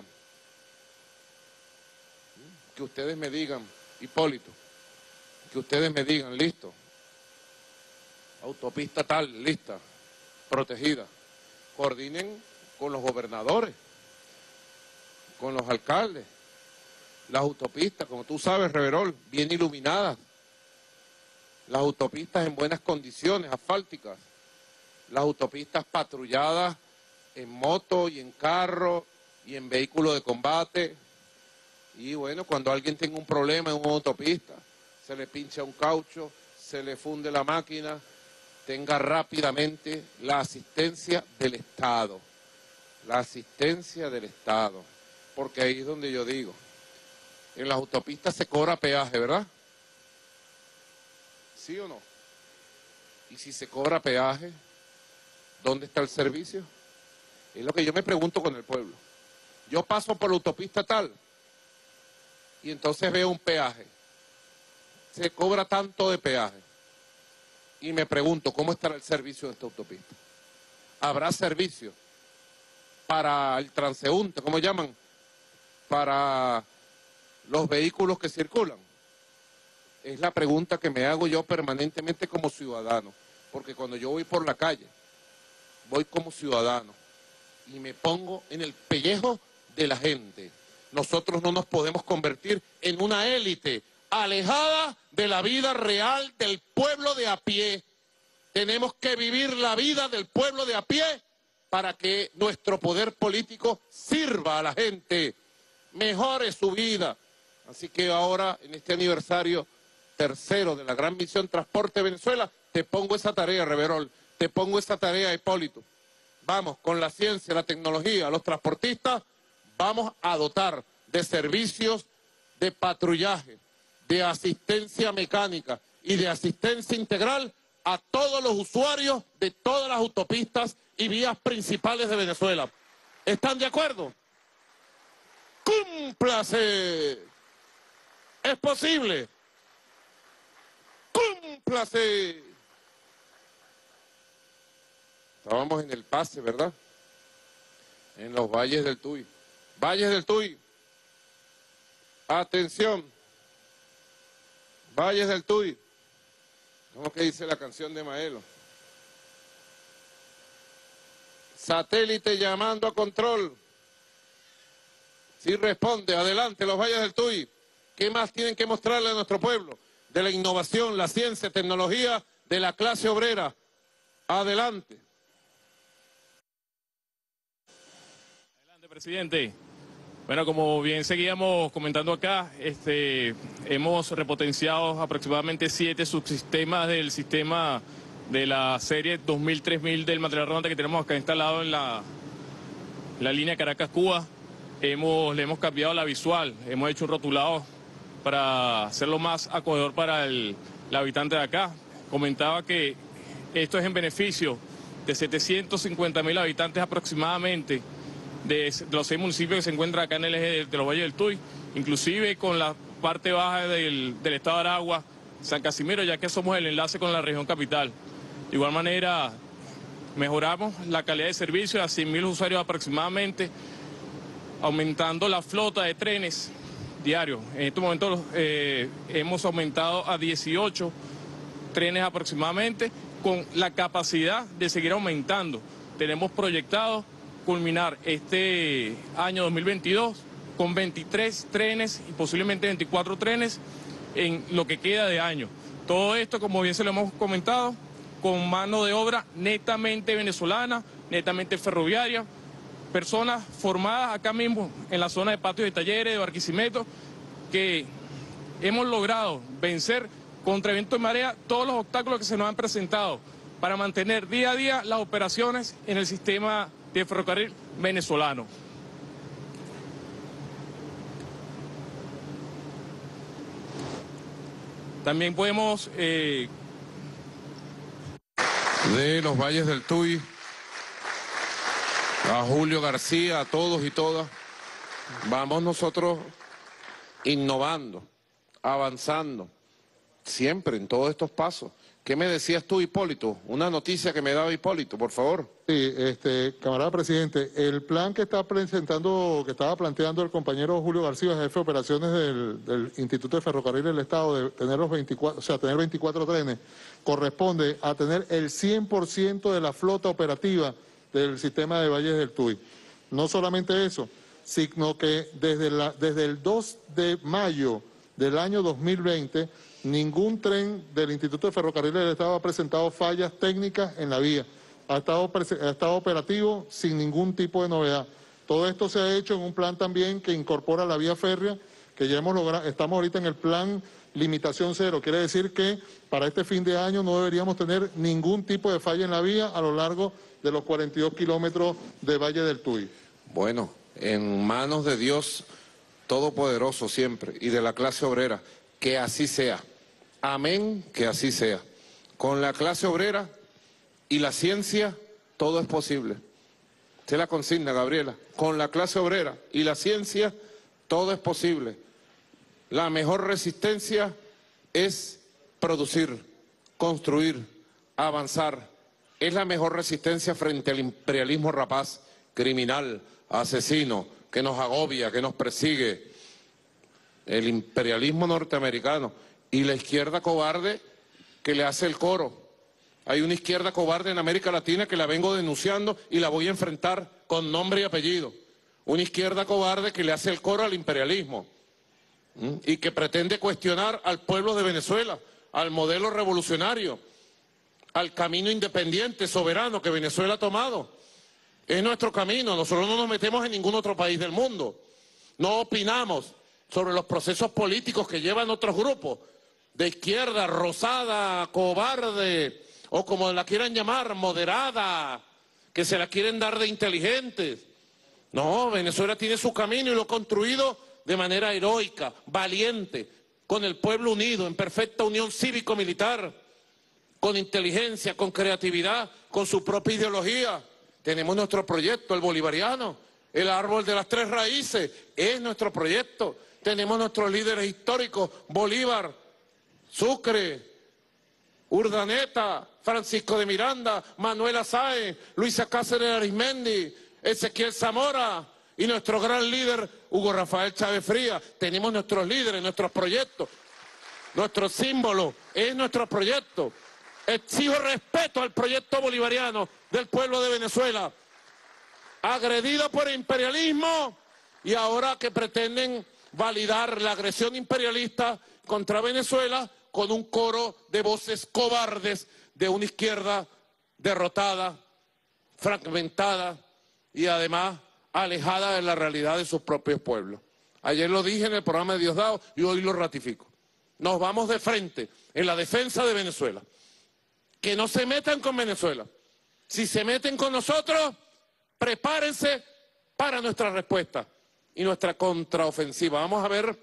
Que ustedes me digan, Hipólito, que ustedes me digan, listo, autopista tal, lista, protegida. Coordinen con los gobernadores, con los alcaldes, las autopistas, como tú sabes, Reverol, bien iluminadas, las autopistas en buenas condiciones, asfálticas, las autopistas patrulladas en moto y en carro y en vehículo de combate. Y bueno, cuando alguien tenga un problema en una autopista, se le pincha un caucho, se le funde la máquina, tenga rápidamente la asistencia del Estado, la asistencia del Estado, porque ahí es donde yo digo, en las autopistas se cobra peaje, ¿verdad? ¿Sí o no? Y si se cobra peaje, ¿dónde está el servicio? Es lo que yo me pregunto con el pueblo. Yo paso por la autopista tal y entonces veo un peaje. Se cobra tanto de peaje. Y me pregunto, ¿cómo estará el servicio de esta autopista? ¿Habrá servicio para el transeúnte, cómo llaman? Para los vehículos que circulan. Es la pregunta que me hago yo permanentemente como ciudadano. Porque cuando yo voy por la calle, voy como ciudadano y me pongo en el pellejo de la gente. Nosotros no nos podemos convertir en una élite alejada de la vida real del pueblo de a pie. Tenemos que vivir la vida del pueblo de a pie para que nuestro poder político sirva a la gente, mejore su vida. Así que ahora, en este aniversario tercero de la Gran Misión Transporte Venezuela, te pongo esa tarea, Reverol, te pongo esa tarea, Hipólito. Vamos, con la ciencia, la tecnología, los transportistas, vamos a dotar de servicios de patrullaje, de asistencia mecánica y de asistencia integral a todos los usuarios de todas las autopistas y vías principales de Venezuela. ¿Están de acuerdo? ¡Cúmplase! ¿Es posible? ¡Cúmplase! Estábamos en el pase, ¿verdad? En los valles del Tuy. Valles del Tuy. Atención. Valles del Tuy. ¿Cómo que dice la canción de Maelo? Satélite llamando a control. Sí responde, adelante los Valles del Tuy. ¿Qué más tienen que mostrarle a nuestro pueblo? De la innovación, la ciencia, tecnología de la clase obrera. Adelante. Adelante, presidente. Bueno, como bien seguíamos comentando acá, este, hemos repotenciado aproximadamente siete subsistemas del sistema de la serie dos mil tres mil del material rodante que tenemos acá instalado en la, la línea Caracas-Cuba. Hemos, le hemos cambiado la visual, hemos hecho un rotulado para hacerlo más acogedor para el, el habitante de acá. Comentaba que esto es en beneficio de setecientos cincuenta mil habitantes aproximadamente, de los seis municipios que se encuentran acá en el eje de, de los Valles del Tuy, inclusive con la parte baja del, del estado de Aragua, San Casimiro, ya que somos el enlace con la región capital. De igual manera, mejoramos la calidad de servicio a cien mil usuarios aproximadamente, aumentando la flota de trenes diarios. En estos momentos eh, hemos aumentado a dieciocho trenes aproximadamente, con la capacidad de seguir aumentando. Tenemos proyectado culminar este año dos mil veintidós con veintitrés trenes y posiblemente veinticuatro trenes en lo que queda de año. Todo esto, como bien se lo hemos comentado, con mano de obra netamente venezolana, netamente ferroviaria, personas formadas acá mismo en la zona de patios y talleres, de Barquisimeto, que hemos logrado vencer contra viento y marea todos los obstáculos que se nos han presentado para mantener día a día las operaciones en el sistema de ferrocarril venezolano. También podemos... Eh... De los Valles del Tuy, a Julio García, a todos y todas, vamos nosotros innovando, avanzando, siempre en todos estos pasos. ¿Qué me decías tú, Hipólito? Una noticia que me daba Hipólito, por favor. Sí, este, camarada presidente, el plan que está presentando, que estaba planteando el compañero Julio García, jefe de operaciones del, del Instituto de Ferrocarril del Estado, de tener los veinticuatro, o sea, tener veinticuatro trenes, corresponde a tener el cien por ciento de la flota operativa del sistema de Valles del Tuy. No solamente eso, sino que desde, la, desde el dos de mayo del año dos mil veinte, ningún tren del Instituto de Ferrocarriles del Estado ha presentado fallas técnicas en la vía. Ha estado, ha estado operativo sin ningún tipo de novedad. Todo esto se ha hecho en un plan también que incorpora la vía férrea, que ya hemos logrado, estamos ahorita en el plan limitación cero. Quiere decir que para este fin de año no deberíamos tener ningún tipo de falla en la vía a lo largo de los cuarenta y dos kilómetros de Valle del Tuy. Bueno, en manos de Dios Todopoderoso siempre y de la clase obrera, que así sea. Amén, que así sea. Con la clase obrera y la ciencia todo es posible. Esta es la consigna, Gabriela. Con la clase obrera y la ciencia todo es posible. La mejor resistencia es producir, construir, avanzar. Es la mejor resistencia frente al imperialismo rapaz, criminal, asesino, que nos agobia, que nos persigue. El imperialismo norteamericano y la izquierda cobarde que le hace el coro. Hay una izquierda cobarde en América Latina que la vengo denunciando y la voy a enfrentar con nombre y apellido. Una izquierda cobarde que le hace el coro al imperialismo ¿m? y que pretende cuestionar al pueblo de Venezuela, al modelo revolucionario, al camino independiente, soberano que Venezuela ha tomado. Es nuestro camino, nosotros no nos metemos en ningún otro país del mundo. No opinamos sobre los procesos políticos que llevan otros grupos de izquierda, rosada, cobarde, o como la quieran llamar, moderada, que se la quieren dar de inteligentes. No, Venezuela tiene su camino y lo ha construido de manera heroica, valiente, con el pueblo unido, en perfecta unión cívico-militar, con inteligencia, con creatividad, con su propia ideología. Tenemos nuestro proyecto, el bolivariano, el árbol de las tres raíces, es nuestro proyecto. Tenemos nuestros líderes históricos, Bolívar, Sucre, Urdaneta, Francisco de Miranda, Manuela Sáenz, Luisa Cáceres Arizmendi, Ezequiel Zamora y nuestro gran líder Hugo Rafael Chávez Frías. Tenemos nuestros líderes, nuestros proyectos, nuestro símbolo es nuestro proyecto. Exijo respeto al proyecto bolivariano del pueblo de Venezuela, agredido por el imperialismo y ahora que pretenden validar la agresión imperialista contra Venezuela con un coro de voces cobardes de una izquierda derrotada, fragmentada y además alejada de la realidad de sus propios pueblos. Ayer lo dije en el programa de Diosdado y hoy lo ratifico. Nos vamos de frente en la defensa de Venezuela. Que no se metan con Venezuela. Si se meten con nosotros, prepárense para nuestra respuesta y nuestra contraofensiva. Vamos a ver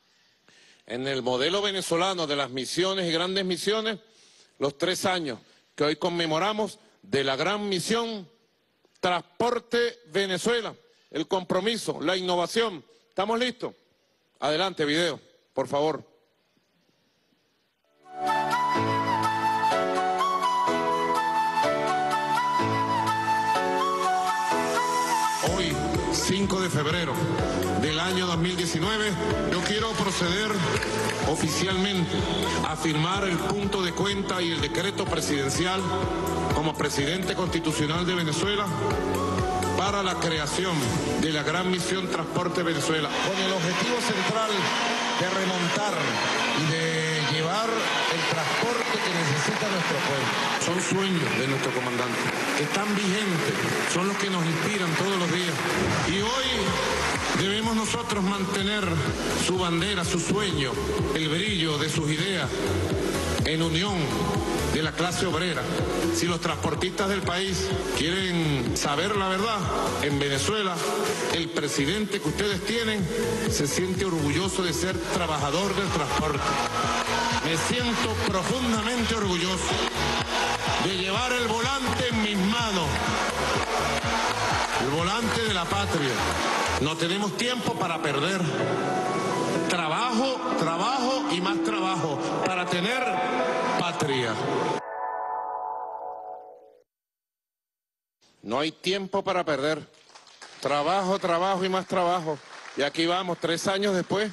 en el modelo venezolano de las misiones y grandes misiones, los tres años que hoy conmemoramos de la gran misión Transporte Venezuela, el compromiso, la innovación. ¿Estamos listos? Adelante, video, por favor. Hoy, cinco de febrero del año dos mil diecinueve, yo quiero proceder oficialmente a firmar el punto de cuenta y el decreto presidencial como presidente constitucional de Venezuela para la creación de la gran misión Transporte Venezuela, con el objetivo central de remontar y de llevar el transporte que necesita nuestro pueblo. Son sueños de nuestro comandante, que están vigentes, son los que nos inspiran todos los días. Y hoy debemos nosotros mantener su bandera, su sueño, el brillo de sus ideas, en unión de la clase obrera. Si los transportistas del país quieren saber la verdad, en Venezuela el presidente que ustedes tienen se siente orgulloso de ser trabajador del transporte. Me siento profundamente orgulloso de llevar el volante en mis manos, el volante de la patria. No tenemos tiempo para perder. Trabajo, trabajo y más trabajo para tener patria. No hay tiempo para perder. Trabajo, trabajo y más trabajo. Y aquí vamos, tres años después.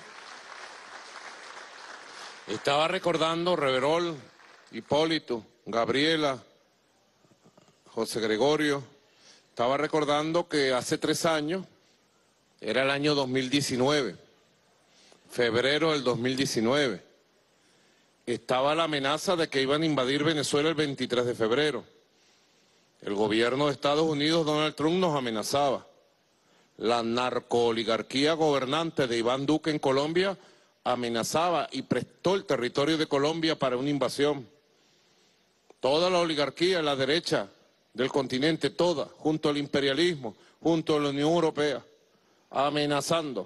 Estaba recordando Reverol, Hipólito, Gabriela, José Gregorio. Estaba recordando que hace tres años, era el año dos mil diecinueve, febrero del dos mil diecinueve. Estaba la amenaza de que iban a invadir Venezuela el veintitrés de febrero. El gobierno de Estados Unidos, Donald Trump, nos amenazaba. La narcooligarquía gobernante de Iván Duque en Colombia amenazaba y prestó el territorio de Colombia para una invasión. Toda la oligarquía, la derecha del continente, toda, junto al imperialismo, junto a la Unión Europea, amenazando.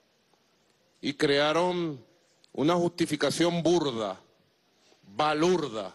Y crearon una justificación burda, balurda,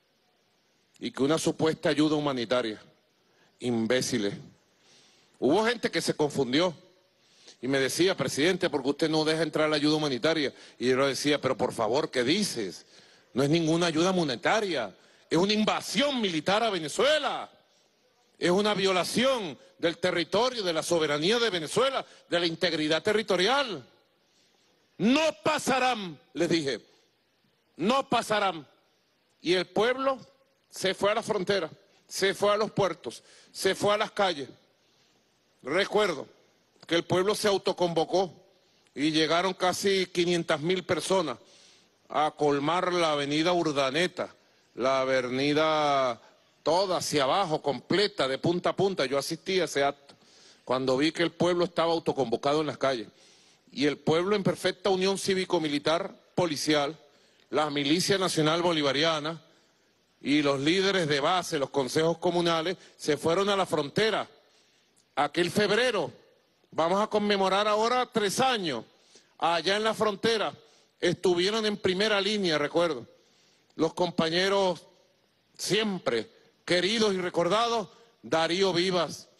y que una supuesta ayuda humanitaria. Imbéciles. Hubo gente que se confundió y me decía, presidente, ¿por qué usted no deja entrar la ayuda humanitaria? Y yo le decía, pero por favor, ¿qué dices? No es ninguna ayuda monetaria, es una invasión militar a Venezuela, es una violación del territorio, de la soberanía de Venezuela, de la integridad territorial. No pasarán, les dije, no pasarán. Y el pueblo se fue a la frontera, se fue a los puertos, se fue a las calles. Recuerdo que el pueblo se autoconvocó y llegaron casi quinientas mil personas a colmar la avenida Urdaneta, la avenida toda hacia abajo, completa, de punta a punta. Yo asistí a ese acto cuando vi que el pueblo estaba autoconvocado en las calles. Y el pueblo en perfecta unión cívico-militar, policial, la Milicia Nacional Bolivariana y los líderes de base, los consejos comunales, se fueron a la frontera. Aquel febrero, vamos a conmemorar ahora tres años, allá en la frontera, estuvieron en primera línea, recuerdo, los compañeros siempre queridos y recordados, Darío Vivas,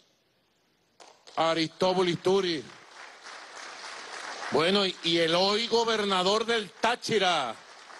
Aristóbulo Isturi, bueno, y el hoy gobernador del Táchira,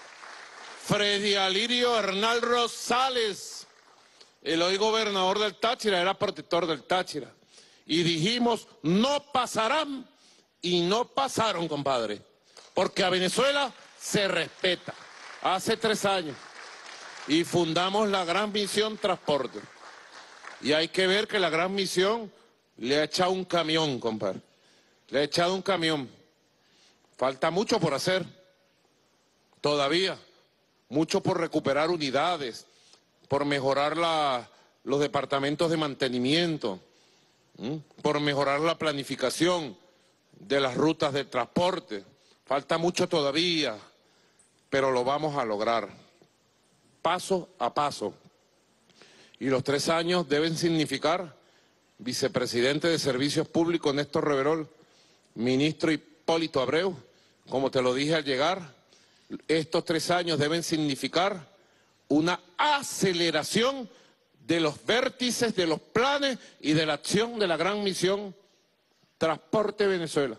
Freddy Alirio Hernal Rosales, el hoy gobernador del Táchira, era protector del Táchira. Y dijimos, no pasarán, y no pasaron, compadre, porque a Venezuela se respeta. Hace tres años, y fundamos la Gran Misión Transporte. Y hay que ver que la Gran Misión le ha echado un camión, compadre. Le ha echado un camión. Falta mucho por hacer, todavía. Mucho por recuperar unidades, por mejorar la, los departamentos de mantenimiento, ¿m? por mejorar la planificación de las rutas de transporte. Falta mucho todavía, pero lo vamos a lograr, paso a paso. Y los tres años deben significar, vicepresidente de Servicios Públicos Néstor Reverol, ministro Hipólito Abreu, como te lo dije al llegar, estos tres años deben significar una aceleración de los vértices, de los planes y de la acción de la Gran Misión Transporte Venezuela,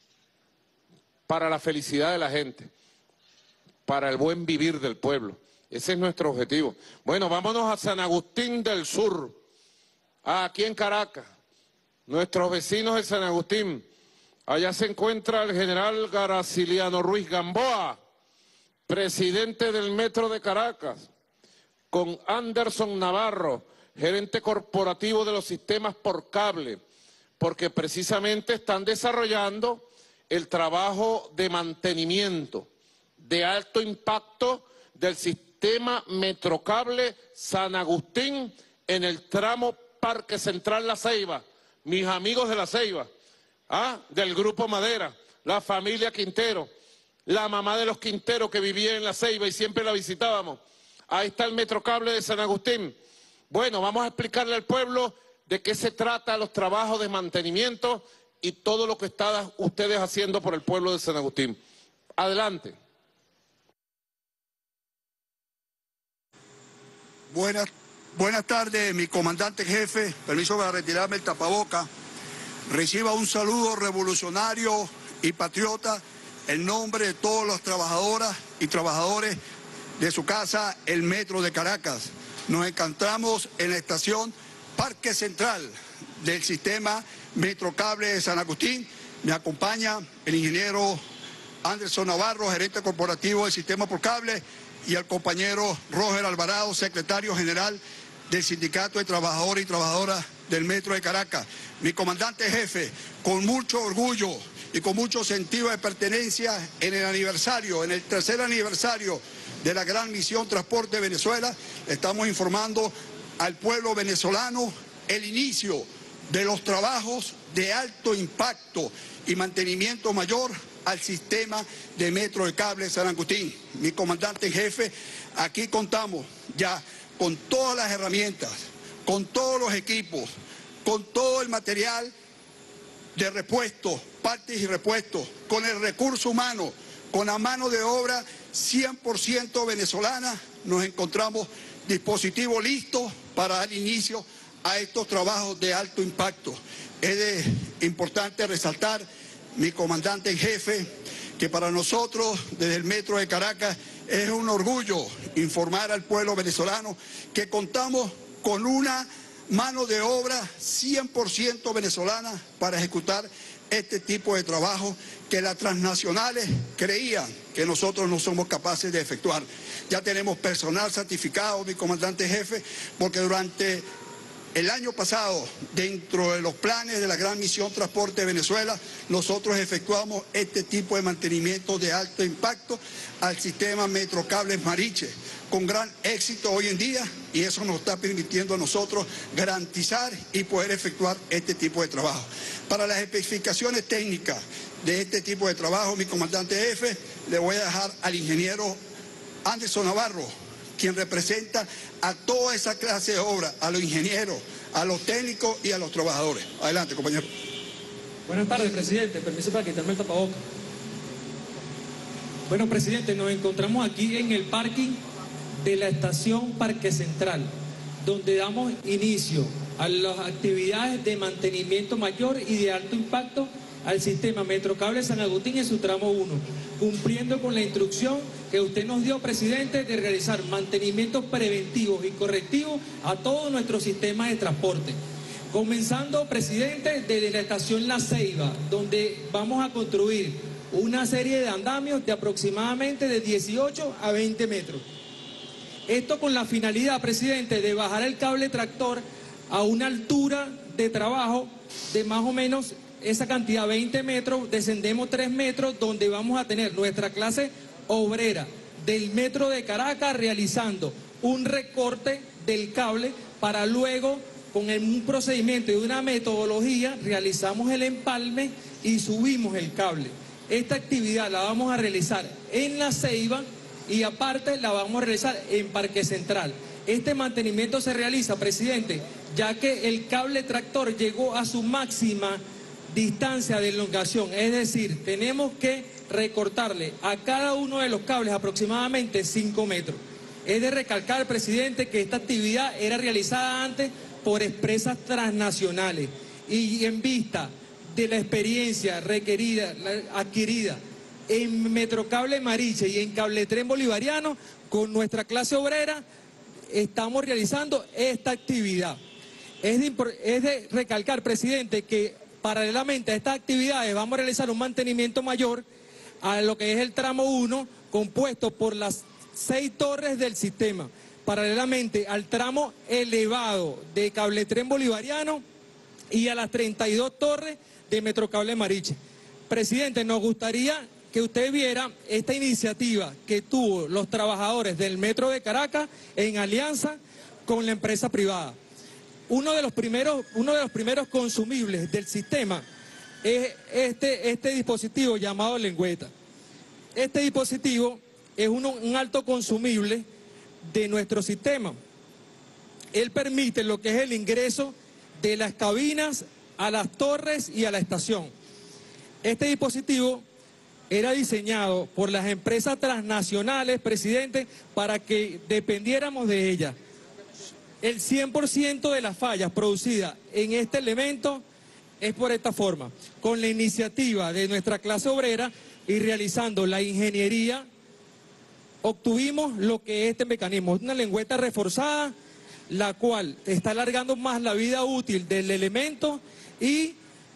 para la felicidad de la gente, para el buen vivir del pueblo. Ese es nuestro objetivo. Bueno, vámonos a San Agustín del Sur, aquí en Caracas, nuestros vecinos de San Agustín. Allá se encuentra el general Garaciliano Ruiz Gamboa, presidente del Metro de Caracas, con Anderson Navarro, gerente corporativo de los sistemas por cable, porque precisamente están desarrollando el trabajo de mantenimiento de alto impacto del sistema Metrocable San Agustín en el tramo Parque Central La Ceiba. Mis amigos de La Ceiba, ¿ah? del Grupo Madera, la familia Quintero, la mamá de los Quintero que vivía en La Ceiba y siempre la visitábamos. Ahí está el Metrocable de San Agustín. Bueno, vamos a explicarle al pueblo de qué se trata los trabajos de mantenimiento y todo lo que están ustedes haciendo por el pueblo de San Agustín. Adelante. Buenas, buenas tardes, mi comandante jefe. Permiso para retirarme el tapaboca. Reciba un saludo revolucionario y patriota en nombre de todas las trabajadoras y trabajadores de su casa, el Metro de Caracas. Nos encontramos en la estación Parque Central del sistema Metrocable de San Agustín. Me acompaña el ingeniero Anderson Navarro, gerente corporativo del sistema por cable, y el compañero Roger Alvarado, secretario general del Sindicato de Trabajadores y Trabajadoras del Metro de Caracas. Mi comandante jefe, con mucho orgullo y con mucho sentido de pertenencia en el aniversario, en el tercer aniversario de la Gran Misión Transporte Venezuela, estamos informando al pueblo venezolano el inicio de los trabajos de alto impacto y mantenimiento mayor al sistema de metro de cable San Agustín. Mi comandante en jefe, aquí contamos ya con todas las herramientas, con todos los equipos, con todo el material de repuesto, partes y repuestos, con el recurso humano, con la mano de obra cien por ciento venezolana. Nos encontramos dispositivos listos para dar inicio a estos trabajos de alto impacto. Es de, importante resaltar, mi comandante en jefe, que para nosotros desde el Metro de Caracas es un orgullo informar al pueblo venezolano que contamos con una mano de obra cien por ciento venezolana para ejecutar este tipo de trabajo que las transnacionales creían que nosotros no somos capaces de efectuar. Ya tenemos personal certificado, mi comandante jefe, porque durante el año pasado, dentro de los planes de la Gran Misión Transporte de Venezuela, nosotros efectuamos este tipo de mantenimiento de alto impacto al sistema Metrocables Mariche, con gran éxito hoy en día, y eso nos está permitiendo a nosotros garantizar y poder efectuar este tipo de trabajo. Para las especificaciones técnicas de este tipo de trabajo, mi comandante jefe, le voy a dejar al ingeniero Anderson Navarro, quien representa a toda esa clase de obra, a los ingenieros, a los técnicos y a los trabajadores. Adelante, compañero. Buenas tardes, presidente. Permiso para quitarme el tapabocas. Bueno, presidente, nos encontramos aquí en el parking de la estación Parque Central, donde damos inicio a las actividades de mantenimiento mayor y de alto impacto al sistema Metrocable San Agustín en su tramo uno, cumpliendo con la instrucción que usted nos dio, presidente, de realizar mantenimientos preventivos y correctivos a todo nuestro sistema de transporte. Comenzando, presidente, desde la estación La Ceiba, donde vamos a construir una serie de andamios de aproximadamente de dieciocho a veinte metros. Esto con la finalidad, presidente, de bajar el cable tractor a una altura de trabajo de más o menos esa cantidad, veinte metros, descendemos tres metros, donde vamos a tener nuestra clase obrera del Metro de Caracas realizando un recorte del cable para luego, con el, un procedimiento y una metodología, realizamos el empalme y subimos el cable. Esta actividad la vamos a realizar en La Ceiba y aparte la vamos a realizar en Parque Central. Este mantenimiento se realiza, presidente, ya que el cable tractor llegó a su máxima distancia de elongación, es decir, tenemos que recortarle a cada uno de los cables aproximadamente cinco metros. Es de recalcar, presidente, que esta actividad era realizada antes por empresas transnacionales y en vista de la experiencia requerida, adquirida en Metrocable Mariche y en Cabletren Bolivariano, con nuestra clase obrera estamos realizando esta actividad. Es de, es de recalcar, presidente, que paralelamente a estas actividades vamos a realizar un mantenimiento mayor a lo que es el tramo uno, compuesto por las seis torres del sistema, paralelamente al tramo elevado de Cabletren Bolivariano y a las treinta y dos torres de Metrocable Mariche. Presidente, nos gustaría que usted viera esta iniciativa que tuvo los trabajadores del Metro de Caracas en alianza con la empresa privada. Uno de los primeros, uno de los primeros consumibles del sistema es este, este dispositivo llamado lengüeta. Este dispositivo es uno, un alto consumible de nuestro sistema. Él permite lo que es el ingreso de las cabinas a las torres y a la estación. Este dispositivo era diseñado por las empresas transnacionales, presidente, para que dependiéramos de ellas. El cien por ciento de las fallas producidas en este elemento es por esta forma, con la iniciativa de nuestra clase obrera y realizando la ingeniería, obtuvimos lo que es este mecanismo, una lengüeta reforzada, la cual está alargando más la vida útil del elemento y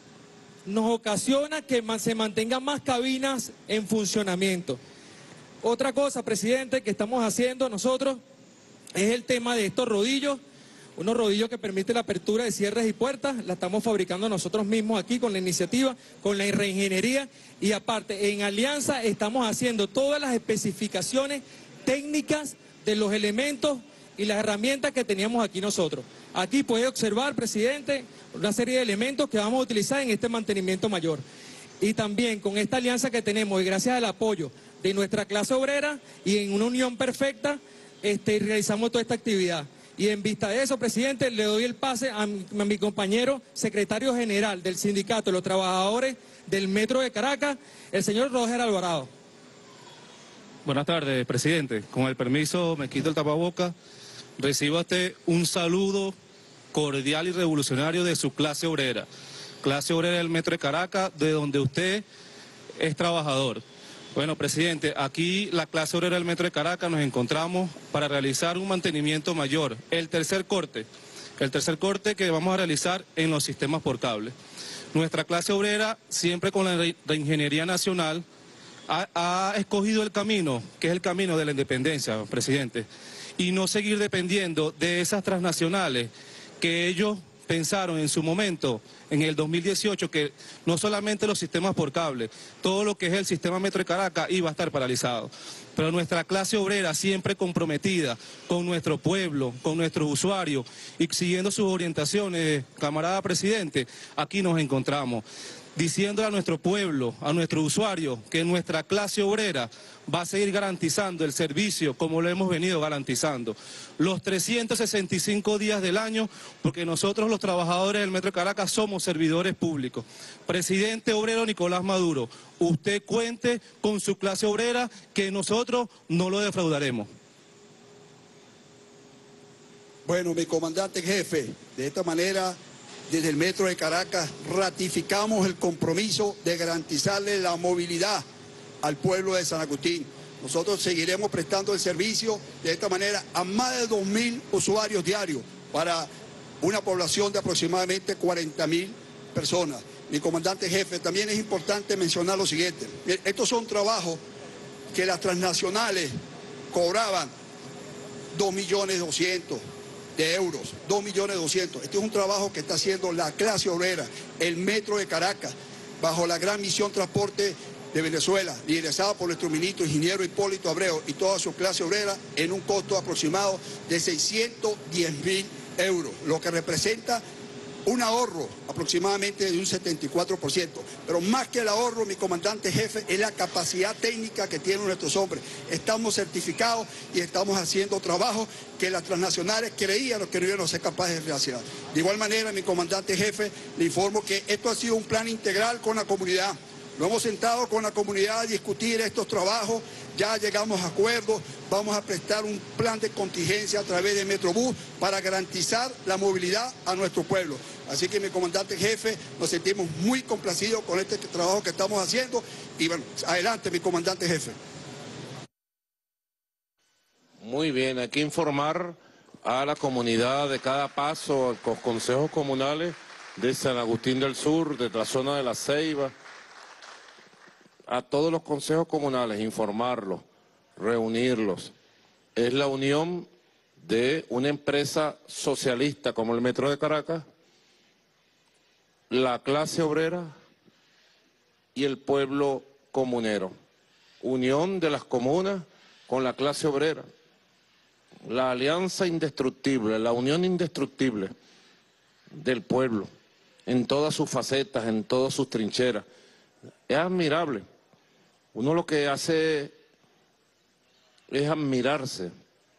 nos ocasiona que se mantengan más cabinas en funcionamiento. Otra cosa, presidente, que estamos haciendo nosotros es el tema de estos rodillos, unos rodillos que permiten la apertura de cierres y puertas, la estamos fabricando nosotros mismos aquí con la iniciativa, con la reingeniería y aparte en alianza estamos haciendo todas las especificaciones técnicas de los elementos y las herramientas que teníamos aquí nosotros. Aquí puede observar, presidente, una serie de elementos que vamos a utilizar en este mantenimiento mayor. Y también con esta alianza que tenemos y gracias al apoyo de nuestra clase obrera y en una unión perfecta, este, realizamos toda esta actividad. Y en vista de eso, presidente, le doy el pase a mi, a mi compañero secretario general del Sindicato de los Trabajadores del Metro de Caracas, el señor Roger Alvarado. Buenas tardes, presidente. Con el permiso, me quito el tapaboca. Reciba usted un saludo cordial y revolucionario de su clase obrera. Clase obrera del Metro de Caracas, de donde usted es trabajador. Bueno, presidente, aquí la clase obrera del Metro de Caracas nos encontramos para realizar un mantenimiento mayor, el tercer corte, el tercer corte que vamos a realizar en los sistemas por cable. Nuestra clase obrera, siempre con la reingeniería nacional, ha, ha escogido el camino, que es el camino de la independencia, presidente, y no seguir dependiendo de esas transnacionales que ellos pensaron en su momento, en el dos mil dieciocho, que no solamente los sistemas por cable, todo lo que es el sistema Metro de Caracas iba a estar paralizado. Pero nuestra clase obrera, siempre comprometida con nuestro pueblo, con nuestros usuarios y siguiendo sus orientaciones, camarada presidente, aquí nos encontramos, diciéndole a nuestro pueblo, a nuestros usuarios, que nuestra clase obrera va a seguir garantizando el servicio como lo hemos venido garantizando los trescientos sesenta y cinco días del año, porque nosotros los trabajadores del Metro de Caracas somos servidores públicos. Presidente obrero Nicolás Maduro, usted cuente con su clase obrera, que nosotros no lo defraudaremos. Bueno, mi comandante jefe, de esta manera, desde el Metro de Caracas ratificamos el compromiso de garantizarle la movilidad al pueblo de San Agustín. Nosotros seguiremos prestando el servicio de esta manera a más de dos mil usuarios diarios para una población de aproximadamente cuarenta mil personas. Mi comandante jefe, también es importante mencionar lo siguiente. Estos son trabajos que las transnacionales cobraban dos millones doscientos de euros, dos millones doscientos. Este es un trabajo que está haciendo la clase obrera, el Metro de Caracas, bajo la gran misión Transporte de Venezuela, liderazada por nuestro ministro ingeniero Hipólito Abreu y toda su clase obrera, en un costo aproximado de seiscientos diez mil euros, lo que representa un ahorro aproximadamente de un setenta y cuatro por ciento. Pero más que el ahorro, mi comandante jefe, es la capacidad técnica que tienen nuestros hombres. Estamos certificados y estamos haciendo trabajos que las transnacionales creían que no iban a ser capaces de realizar. De igual manera, mi comandante jefe, le informo que esto ha sido un plan integral con la comunidad. Nos hemos sentado con la comunidad a discutir estos trabajos, ya llegamos a acuerdos, vamos a prestar un plan de contingencia a través de Metrobús para garantizar la movilidad a nuestro pueblo. Así que mi comandante jefe, nos sentimos muy complacidos con este trabajo que estamos haciendo y bueno, adelante mi comandante jefe. Muy bien, hay que informar a la comunidad de cada paso, a los consejos comunales de San Agustín del Sur, de la zona de La Ceiba, a todos los consejos comunales, informarlos, reunirlos. Es la unión de una empresa socialista como el Metro de Caracas, la clase obrera y el pueblo comunero. Unión de las comunas con la clase obrera. La alianza indestructible, la unión indestructible del pueblo, en todas sus facetas, en todas sus trincheras. Es admirable. Uno lo que hace es admirarse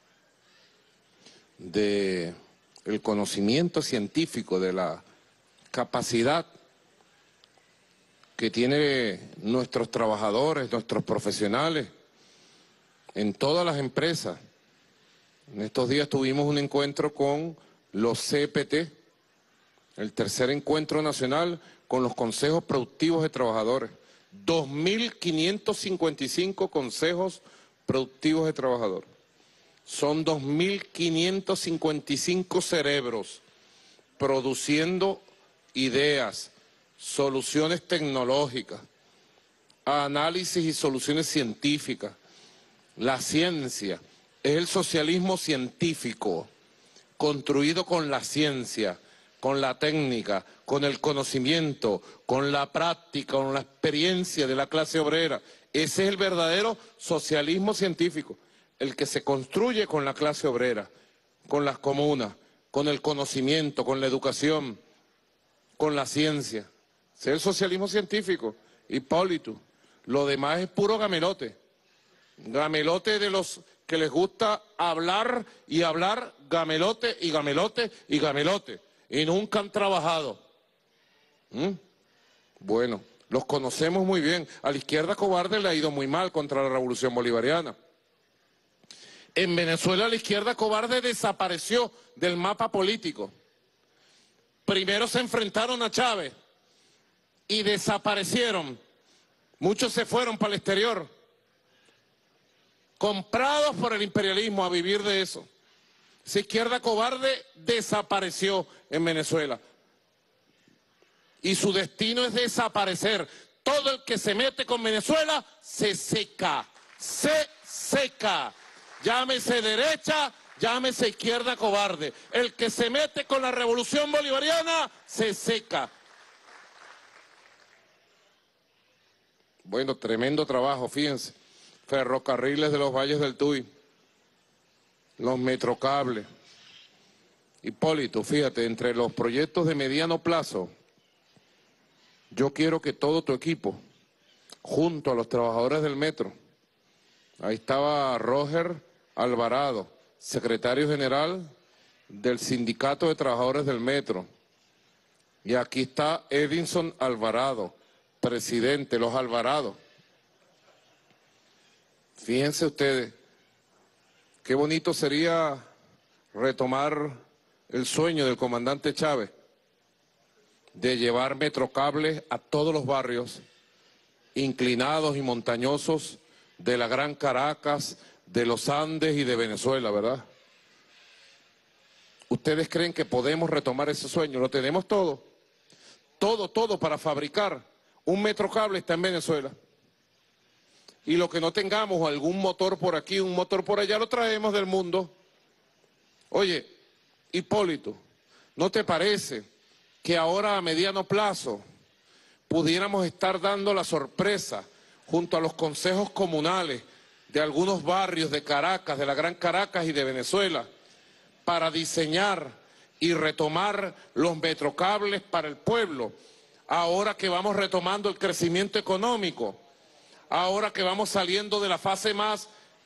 del conocimiento científico, de la capacidad que tienen nuestros trabajadores, nuestros profesionales, en todas las empresas. En estos días tuvimos un encuentro con los C P T, el tercer encuentro nacional con los consejos productivos de trabajadores. dos mil quinientos cincuenta y cinco consejos productivos de trabajadores. Son dos mil quinientos cincuenta y cinco cerebros produciendo ideas, soluciones tecnológicas, análisis y soluciones científicas. La ciencia es el socialismo científico, construido con la ciencia, con la técnica, con el conocimiento, con la práctica, con la experiencia de la clase obrera. Ese es el verdadero socialismo científico, el que se construye con la clase obrera, con las comunas, con el conocimiento, con la educación, con la ciencia. Ese es el socialismo científico. Hipólito, lo demás es puro gamelote. Gamelote de los que les gusta hablar y hablar, gamelote y gamelote y gamelote. Y nunca han trabajado. ¿Mm? Bueno, los conocemos muy bien. A la izquierda cobarde le ha ido muy mal contra la revolución bolivariana. En Venezuela la izquierda cobarde desapareció del mapa político. Primero se enfrentaron a Chávez y desaparecieron. Muchos se fueron para el exterior, comprados por el imperialismo a vivir de eso. Esa izquierda cobarde desapareció en Venezuela. Y su destino es desaparecer. Todo el que se mete con Venezuela se seca, se seca. Llámese derecha, llámese izquierda cobarde. El que se mete con la revolución bolivariana se seca. Bueno, tremendo trabajo, fíjense. Ferrocarriles de los Valles del Tuy, los metrocables. Hipólito, fíjate, entre los proyectos de mediano plazo, yo quiero que todo tu equipo, junto a los trabajadores del metro, ahí estaba Roger Alvarado, secretario general del Sindicato de Trabajadores del Metro, y aquí está Edinson Alvarado, presidente, los Alvarados. Fíjense ustedes, qué bonito sería retomar el sueño del comandante Chávez de llevar metrocables a todos los barrios inclinados y montañosos de la Gran Caracas, de los Andes y de Venezuela, ¿verdad? ¿Ustedes creen que podemos retomar ese sueño? Lo tenemos todo, todo, todo para fabricar. Un metrocable está en Venezuela. Y lo que no tengamos, algún motor por aquí, un motor por allá, lo traemos del mundo. Oye, Hipólito, ¿no te parece que ahora a mediano plazo pudiéramos estar dando la sorpresa junto a los consejos comunales de algunos barrios de Caracas, de la Gran Caracas y de Venezuela, para diseñar y retomar los metrocables para el pueblo, ahora que vamos retomando el crecimiento económico, ahora que vamos saliendo de la fase más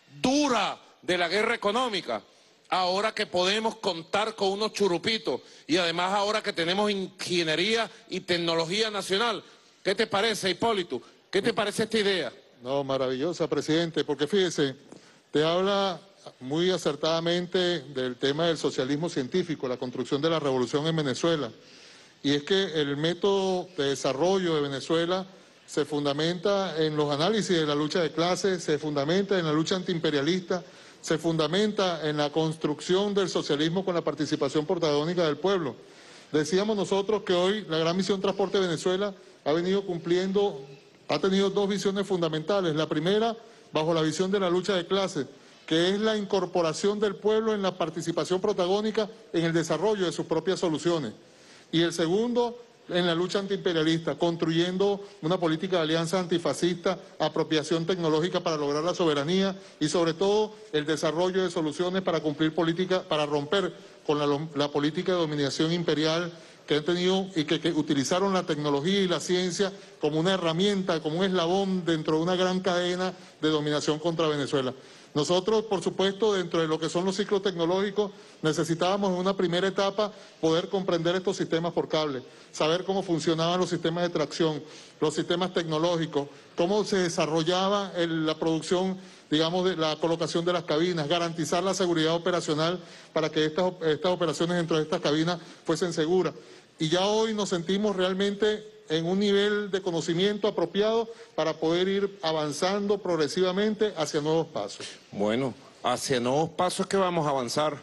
dura de la guerra económica, ahora que podemos contar con unos churupitos y además ahora que tenemos ingeniería y tecnología nacional? ¿Qué te parece, Hipólito? ¿Qué te parece esta idea? No, maravillosa, presidente, porque fíjese, te habla muy acertadamente del tema del socialismo científico, la construcción de la revolución en Venezuela. Y es que el método de desarrollo de Venezuela se fundamenta en los análisis de la lucha de clases, se fundamenta en la lucha antiimperialista, se fundamenta en la construcción del socialismo con la participación protagónica del pueblo. Decíamos nosotros que hoy la Gran Misión Transporte Venezuela ha venido cumpliendo, ha tenido dos visiones fundamentales. La primera, bajo la visión de la lucha de clases, que es la incorporación del pueblo en la participación protagónica en el desarrollo de sus propias soluciones. Y el segundo, en la lucha antiimperialista, construyendo una política de alianza antifascista, apropiación tecnológica para lograr la soberanía y sobre todo el desarrollo de soluciones para cumplir política, para romper con la, la política de dominación imperial que han tenido y que, que utilizaron la tecnología y la ciencia como una herramienta, como un eslabón dentro de una gran cadena de dominación contra Venezuela. Nosotros, por supuesto, dentro de lo que son los ciclos tecnológicos, necesitábamos en una primera etapa poder comprender estos sistemas por cable, saber cómo funcionaban los sistemas de tracción, los sistemas tecnológicos, cómo se desarrollaba el, la producción, digamos, de la colocación de las cabinas, garantizar la seguridad operacional para que estas, estas operaciones dentro de estas cabinas fuesen seguras. Y ya hoy nos sentimos realmente en un nivel de conocimiento apropiado para poder ir avanzando progresivamente hacia nuevos pasos. Bueno, hacia nuevos pasos que vamos a avanzar.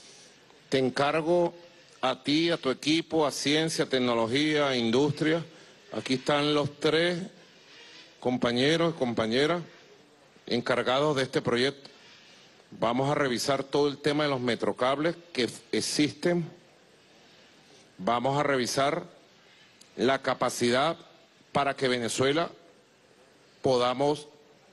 Te encargo a ti, a tu equipo, a ciencia, tecnología, a industria. Aquí están los tres compañeros y compañeras encargados de este proyecto. Vamos a revisar todo el tema de los metrocables que existen. Vamos a revisar la capacidad para que Venezuela podamos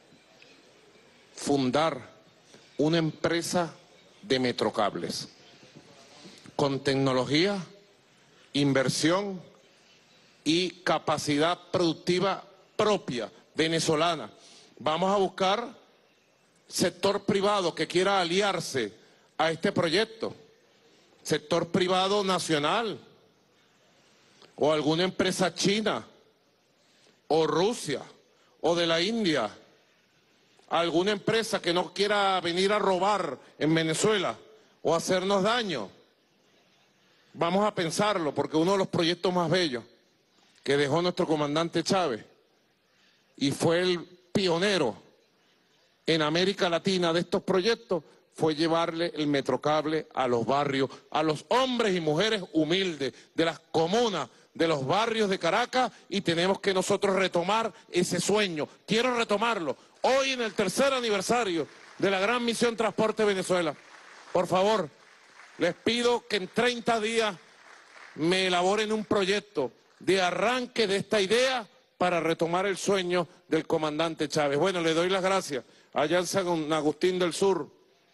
fundar una empresa de metrocables con tecnología, inversión y capacidad productiva propia, venezolana. Vamos a buscar sector privado que quiera aliarse a este proyecto, sector privado nacional, o alguna empresa china, o Rusia, o de la India, alguna empresa que no quiera venir a robar en Venezuela o hacernos daño. Vamos a pensarlo, porque uno de los proyectos más bellos que dejó nuestro comandante Chávez, y fue el pionero en América Latina de estos proyectos, fue llevarle el metrocable a los barrios, a los hombres y mujeres humildes de las comunas, de los barrios de Caracas, y tenemos que nosotros retomar ese sueño. Quiero retomarlo hoy en el tercer aniversario de la Gran Misión Transporte Venezuela. Por favor, les pido que en treinta días me elaboren un proyecto de arranque de esta idea para retomar el sueño del comandante Chávez. Bueno, le doy las gracias allá en San Agustín del Sur.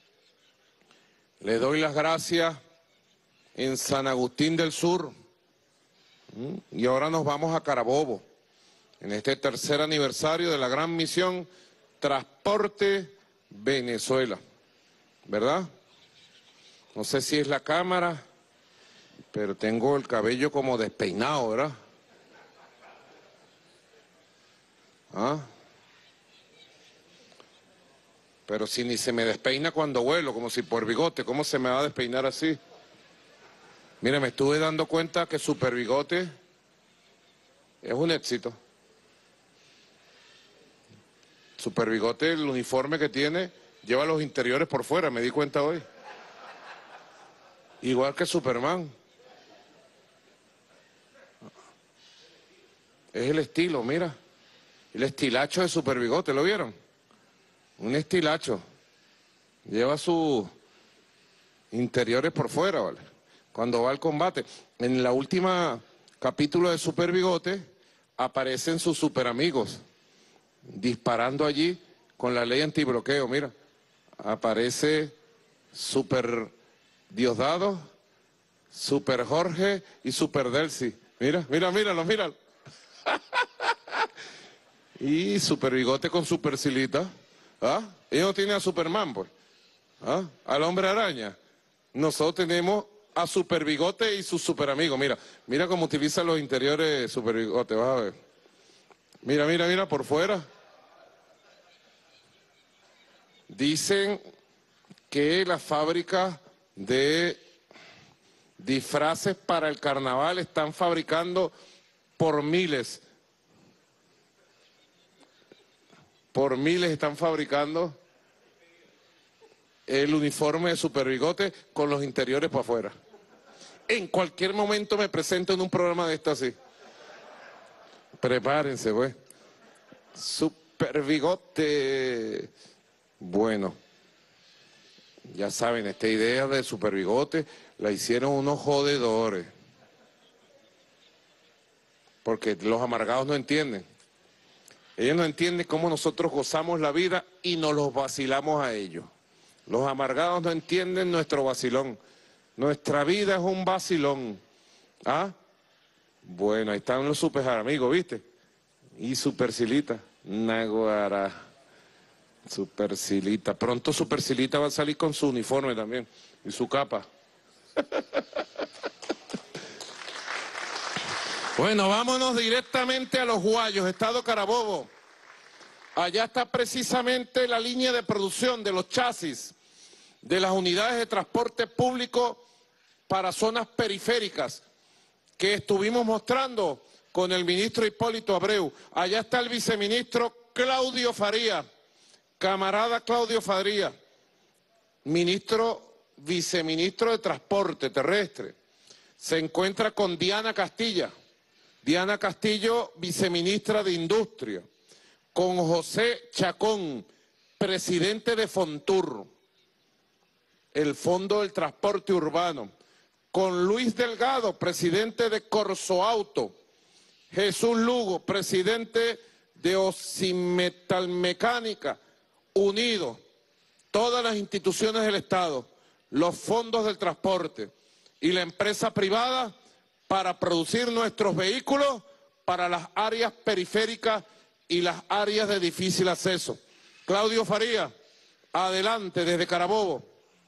Le doy las gracias en San Agustín del Sur. Y ahora nos vamos a Carabobo, en este tercer aniversario de la Gran Misión Transporte Venezuela. ¿Verdad? No sé si es la cámara, pero tengo el cabello como despeinado, ¿verdad? ¿Ah? Pero si ni se me despeina cuando vuelo, como si por bigote, ¿cómo se me va a despeinar así? Mire, me estuve dando cuenta que Super Bigote es un éxito. Super Bigote, el uniforme que tiene, lleva los interiores por fuera, me di cuenta hoy. Igual que Superman. Es el estilo, mira. El estilacho de Super Bigote, ¿lo vieron? Un estilacho. Lleva sus interiores por fuera, ¿vale? Cuando va al combate. En la última capítulo de Super Bigote aparecen sus super amigos disparando allí con la ley antibloqueo. Mira, aparece Super Diosdado, Super Jorge y Super Delcy. Mira, mira, míralo, míralo. Y Super Bigote con Super Silita. ¿Ah? Ellos no tienen a Superman, pues. ¿Ah? Al Hombre Araña. Nosotros tenemos a Super Bigote y sus super amigos. Mira, mira cómo utilizan los interiores Super Bigote, vas a ver. Mira, mira, mira, por fuera. Dicen que las fábricas de disfraces para el carnaval están fabricando por miles. Por miles están fabricando el uniforme de Super Bigote con los interiores para afuera. En cualquier momento me presento en un programa de esto así. Prepárense, pues. Super Bigote. Bueno, ya saben, esta idea de Super Bigote la hicieron unos jodedores. Porque los amargados no entienden. Ellos no entienden cómo nosotros gozamos la vida y nos los vacilamos a ellos. Los amargados no entienden nuestro vacilón. Nuestra vida es un vacilón. ¿Ah? Bueno, ahí están los super amigos, ¿viste? Y Supercilita. Naguará. Supercilita. Pronto Supercilita va a salir con su uniforme también. Y su capa. Bueno, vámonos directamente a Los Guayos, Estado Carabobo. Allá está precisamente la línea de producción de los chasis de las unidades de transporte público para zonas periféricas que estuvimos mostrando con el ministro Hipólito Abreu. Allá está el viceministro Claudio Faría, camarada Claudio Faría, ministro, viceministro de Transporte Terrestre. Se encuentra con Diana Castilla, Diana Castillo, viceministra de Industria, con José Chacón, presidente de Fontur, el Fondo del Transporte Urbano, con Luis Delgado, presidente de Corsoauto, Jesús Lugo, presidente de Ocimetalmecánica, unido, todas las instituciones del Estado, los fondos del transporte y la empresa privada para producir nuestros vehículos para las áreas periféricas y las áreas de difícil acceso. Claudio Faría, adelante desde Carabobo.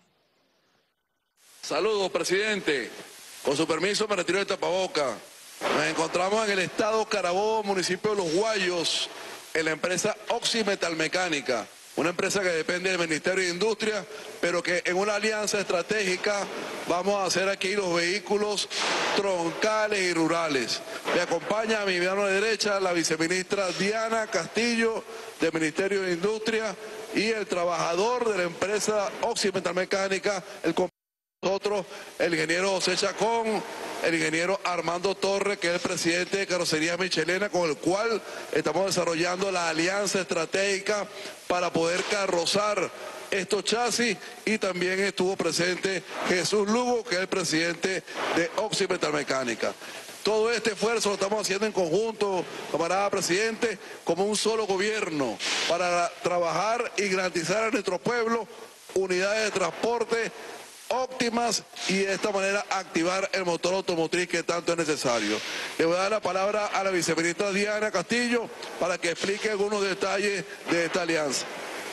Saludos, presidente. Con su permiso me retiro de tapaboca. Nos encontramos en el estado Carabobo, municipio de Los Guayos, en la empresa Oximetalmecánica, una empresa que depende del Ministerio de Industria, pero que en una alianza estratégica vamos a hacer aquí los vehículos troncales y rurales. Me acompaña a mi mano derecha la viceministra Diana Castillo del Ministerio de Industria y el trabajador de la empresa Oximetalmecánica, el compañero de nosotros, el ingeniero José Chacón, el ingeniero Armando Torres, que es el presidente de Carrocería Michelena, con el cual estamos desarrollando la alianza estratégica para poder carrozar estos chasis, y también estuvo presente Jesús Lugo, que es el presidente de Oximetalmecánica. Todo este esfuerzo lo estamos haciendo en conjunto, camarada presidente, como un solo gobierno, para trabajar y garantizar a nuestro pueblo unidades de transporte óptimas y de esta manera activar el motor automotriz que tanto es necesario. Le voy a dar la palabra a la viceministra Diana Castillo para que explique algunos detalles de esta alianza.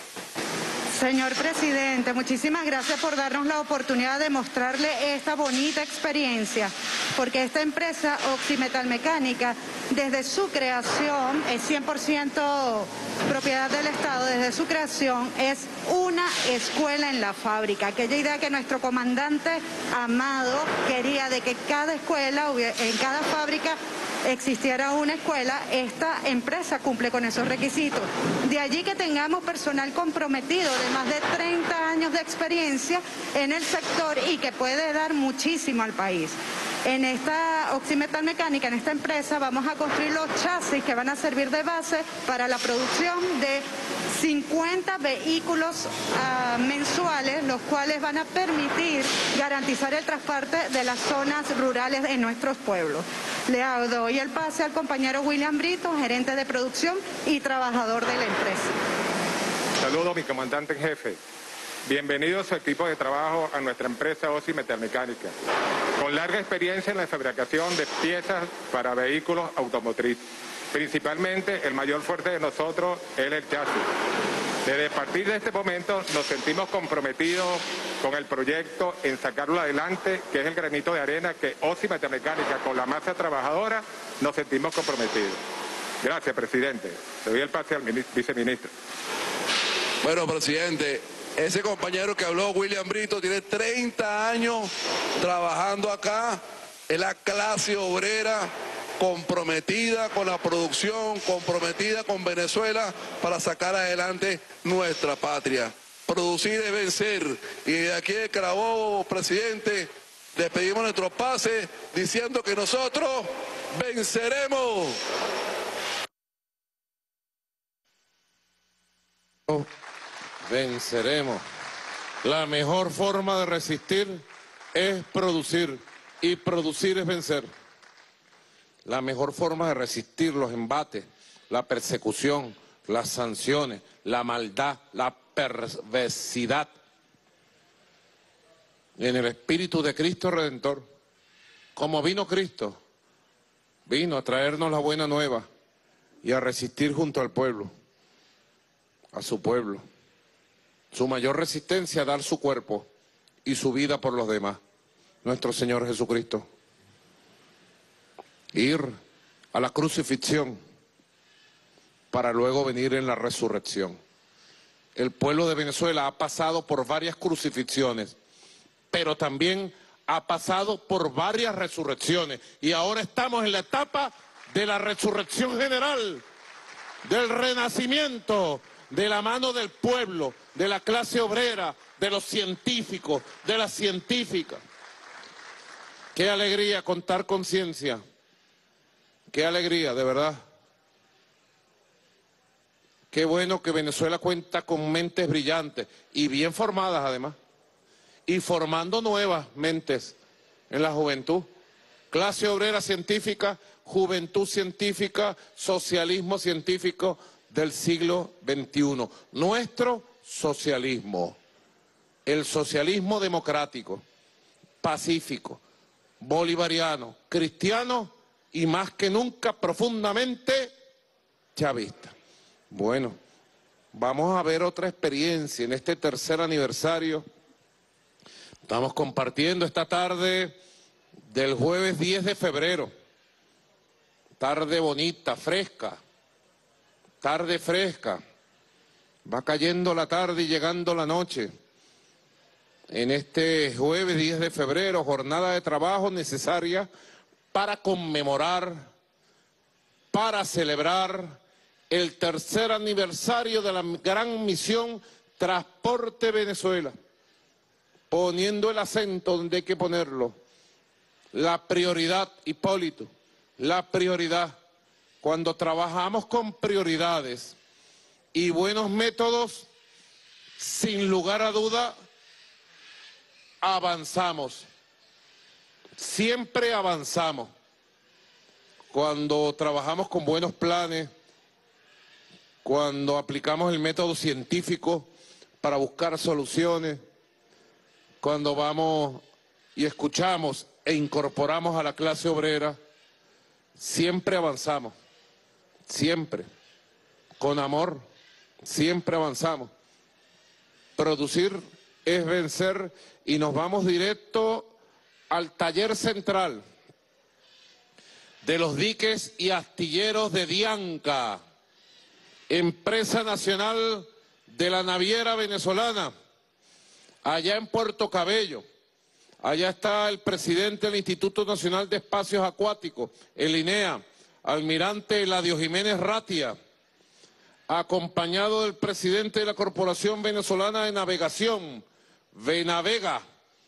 Señor presidente, muchísimas gracias por darnos la oportunidad de mostrarle esta bonita experiencia, porque esta empresa Oximetalmecánica, desde su creación, es cien por ciento propiedad del Estado, desde su creación es una escuela en la fábrica. Aquella idea que nuestro comandante Amado quería de que cada escuela, en cada fábrica, existiera una escuela, esta empresa cumple con esos requisitos. De allí que tengamos personal comprometido de más de treinta años de experiencia en el sector y que puede dar muchísimo al país. En esta Oximetalmecánica, en esta empresa, vamos a construir los chasis que van a servir de base para la producción de cincuenta vehículos uh, mensuales, los cuales van a permitir garantizar el transporte de las zonas rurales en nuestros pueblos. Le doy el pase al compañero William Brito, gerente de producción y trabajador de la empresa. Saludo a mi comandante en jefe. Bienvenido a su equipo de trabajo a nuestra empresa Oximetalmecánica, con larga experiencia en la fabricación de piezas para vehículos automotrices. Principalmente, el mayor fuerte de nosotros es el chasis. Desde partir de este momento nos sentimos comprometidos con el proyecto en sacarlo adelante, que es el granito de arena que Oximetalmecánica, con la masa trabajadora, nos sentimos comprometidos. Gracias, presidente. Le doy el pase al viceministro. Bueno, presidente, ese compañero que habló, William Brito, tiene treinta años trabajando acá, es la clase obrera comprometida con la producción, comprometida con Venezuela para sacar adelante nuestra patria. Producir es vencer. Y de aquí de Carabobo, presidente, despedimos nuestro pase diciendo que nosotros venceremos. Venceremos. La mejor forma de resistir es producir, y producir es vencer. La mejor forma de resistir los embates, la persecución, las sanciones, la maldad, la perversidad, en el espíritu de Cristo Redentor. Como vino Cristo, vino a traernos la buena nueva y a resistir junto al pueblo, a su pueblo. Su mayor resistencia, dar su cuerpo y su vida por los demás. Nuestro Señor Jesucristo. Ir a la crucifixión para luego venir en la resurrección. El pueblo de Venezuela ha pasado por varias crucifixiones, pero también ha pasado por varias resurrecciones. Y ahora estamos en la etapa de la resurrección general, del renacimiento, de la mano del pueblo, de la clase obrera, de los científicos, de las científicas. Qué alegría contar con ciencia, qué alegría, de verdad. Qué bueno que Venezuela cuenta con mentes brillantes y bien formadas además, y formando nuevas mentes en la juventud. Clase obrera científica, juventud científica, socialismo científico del siglo veintiuno. Nuestro socialismo, el socialismo democrático, pacífico, bolivariano, cristiano y más que nunca profundamente chavista. Bueno, vamos a ver otra experiencia en este tercer aniversario. Estamos compartiendo esta tarde del jueves diez de febrero. Tarde bonita, fresca. Tarde fresca. Va cayendo la tarde y llegando la noche. En este jueves diez de febrero, jornada de trabajo necesaria para conmemorar, para celebrar el tercer aniversario de la gran misión Transporte Venezuela, poniendo el acento donde hay que ponerlo. La prioridad, Hipólito, la prioridad. Cuando trabajamos con prioridades y buenos métodos, sin lugar a duda, avanzamos. Siempre avanzamos. Cuando trabajamos con buenos planes, cuando aplicamos el método científico para buscar soluciones, cuando vamos y escuchamos e incorporamos a la clase obrera, siempre avanzamos, siempre, con amor, siempre avanzamos. Producir es vencer y nos vamos directo al taller central de los diques y astilleros de Dianca, empresa nacional de la naviera venezolana, allá en Puerto Cabello. Allá está el presidente del Instituto Nacional de Espacios Acuáticos, el INEA, almirante Eladio Jiménez Ratia, acompañado del presidente de la Corporación Venezolana de Navegación, Venavega,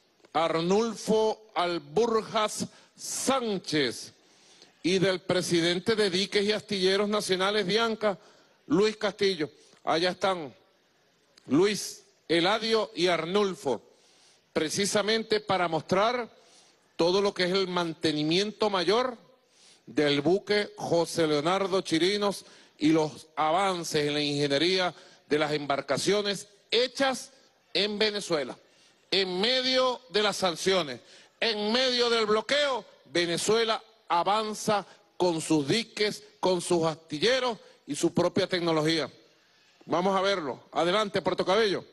Arnulfo Alburjas Sánchez, y del presidente de Diques y Astilleros Nacionales Dianca, Luis Castillo. Allá están Luis, Eladio y Arnulfo, precisamente para mostrar todo lo que es el mantenimiento mayor del buque José Leonardo Chirinos y los avances en la ingeniería de las embarcaciones hechas en Venezuela. En medio de las sanciones, en medio del bloqueo, Venezuela avanza con sus diques, con sus astilleros y su propia tecnología. Vamos a verlo. Adelante, Puerto Cabello.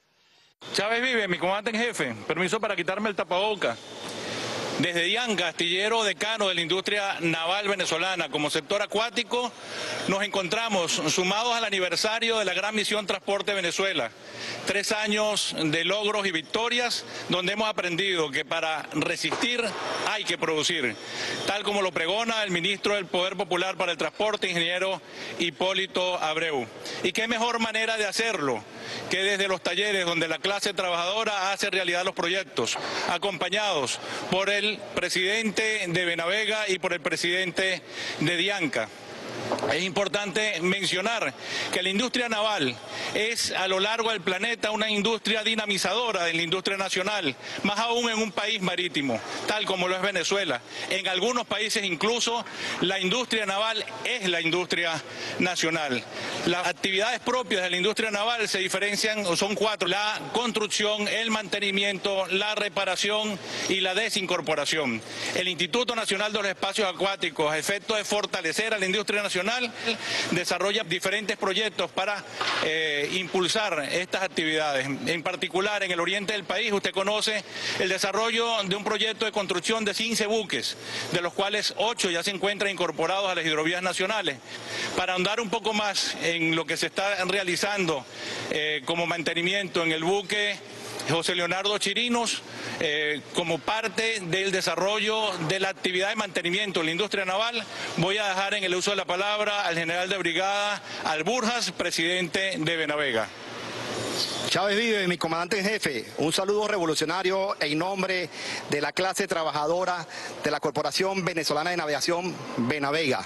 Chávez Vive, mi comandante en jefe. Permiso para quitarme el tapaboca. Desde Dianca, astillero decano de la industria naval venezolana, como sector acuático, nos encontramos sumados al aniversario de la gran misión Transporte Venezuela. Tres años de logros y victorias, donde hemos aprendido que para resistir hay que producir, tal como lo pregona el ministro del Poder Popular para el Transporte, ingeniero Hipólito Abreu. ¿Y qué mejor manera de hacerlo que desde los talleres donde la clase trabajadora hace realidad los proyectos, acompañados por el presidente de Venavega y por el presidente de Dianca? Es importante mencionar que la industria naval es a lo largo del planeta una industria dinamizadora de la industria nacional, más aún en un país marítimo, tal como lo es Venezuela. En algunos países incluso la industria naval es la industria nacional. Las actividades propias de la industria naval se diferencian, son cuatro: la construcción, el mantenimiento, la reparación y la desincorporación. El Instituto Nacional de los Espacios Acuáticos, a efecto de fortalecer a la industria nacional, desarrolla diferentes proyectos para eh, impulsar estas actividades. En particular, en el oriente del país, usted conoce el desarrollo de un proyecto de construcción de quince buques, de los cuales ocho ya se encuentran incorporados a las hidrovías nacionales. Para ahondar un poco más en lo que se está realizando eh, como mantenimiento en el buque José Leonardo Chirinos, eh, como parte del desarrollo de la actividad de mantenimiento en la industria naval, voy a dejar en el uso de la palabra al general de brigada Alburjas, presidente de Venavega. Chávez Vive, mi comandante en jefe, un saludo revolucionario en nombre de la clase trabajadora de la Corporación Venezolana de Navegación, Venavega.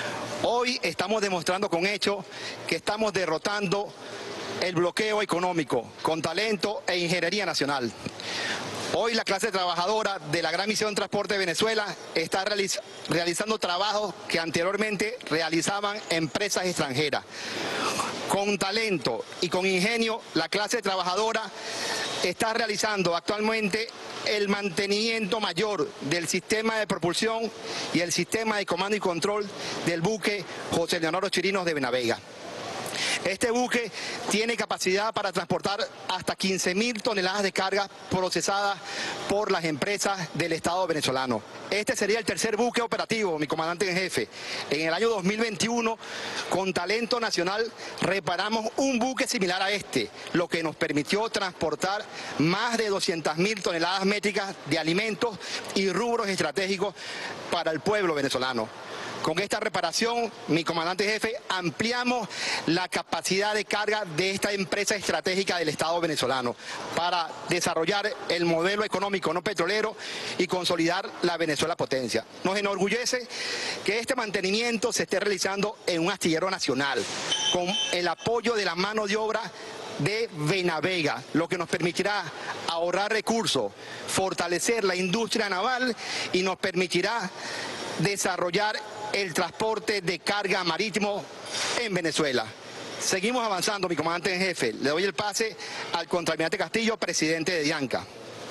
Hoy estamos demostrando con hechos que estamos derrotando el bloqueo económico con talento e ingeniería nacional. Hoy la clase trabajadora de la Gran Misión Transporte de Venezuela está realiz- realizando trabajos que anteriormente realizaban empresas extranjeras. Con talento y con ingenio, la clase trabajadora está realizando actualmente el mantenimiento mayor del sistema de propulsión y el sistema de comando y control del buque José Leonardo Chirinos de Benavega. Este buque tiene capacidad para transportar hasta quince mil toneladas de carga procesadas por las empresas del Estado venezolano. Este sería el tercer buque operativo, mi comandante en jefe. En el año dos mil veintiuno, con talento nacional, reparamos un buque similar a este, lo que nos permitió transportar más de doscientas mil toneladas métricas de alimentos y rubros estratégicos para el pueblo venezolano. Con esta reparación, mi comandante jefe, ampliamos la capacidad de carga de esta empresa estratégica del Estado venezolano para desarrollar el modelo económico no petrolero y consolidar la Venezuela potencia. Nos enorgullece que este mantenimiento se esté realizando en un astillero nacional, con el apoyo de la mano de obra de Benavega, lo que nos permitirá ahorrar recursos, fortalecer la industria naval y nos permitirá desarrollar el transporte de carga marítimo en Venezuela. Seguimos avanzando, mi comandante en jefe. Le doy el pase al contraalmirante Castillo, presidente de Dianca.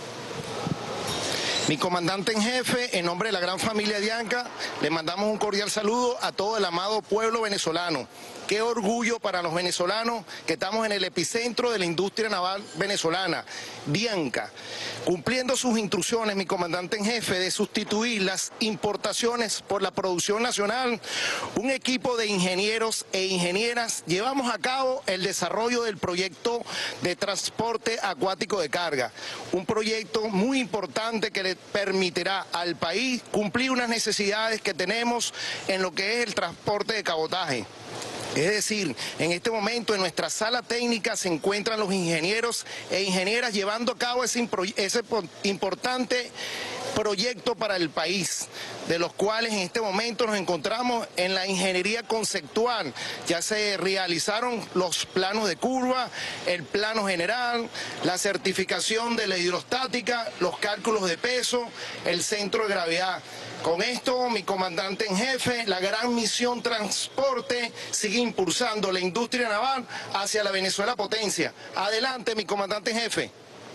Mi comandante en jefe, en nombre de la gran familia Dianca, le mandamos un cordial saludo a todo el amado pueblo venezolano. Qué orgullo para los venezolanos que estamos en el epicentro de la industria naval venezolana, Dianca, cumpliendo sus instrucciones, mi comandante en jefe, de sustituir las importaciones por la producción nacional. Un equipo de ingenieros e ingenieras llevamos a cabo el desarrollo del proyecto de transporte acuático de carga, un proyecto muy importante que le permitirá al país cumplir unas necesidades que tenemos en lo que es el transporte de cabotaje. Es decir, en este momento en nuestra sala técnica se encuentran los ingenieros e ingenieras llevando a cabo ese, ese importante proyecto para el país, de los cuales en este momento nos encontramos en la ingeniería conceptual. Ya se realizaron los planos de curva, el plano general, la certificación de la hidrostática, los cálculos de peso, el centro de gravedad. Con esto, mi comandante en jefe, la gran misión transporte sigue impulsando la industria naval hacia la Venezuela potencia. Adelante, mi comandante en jefe.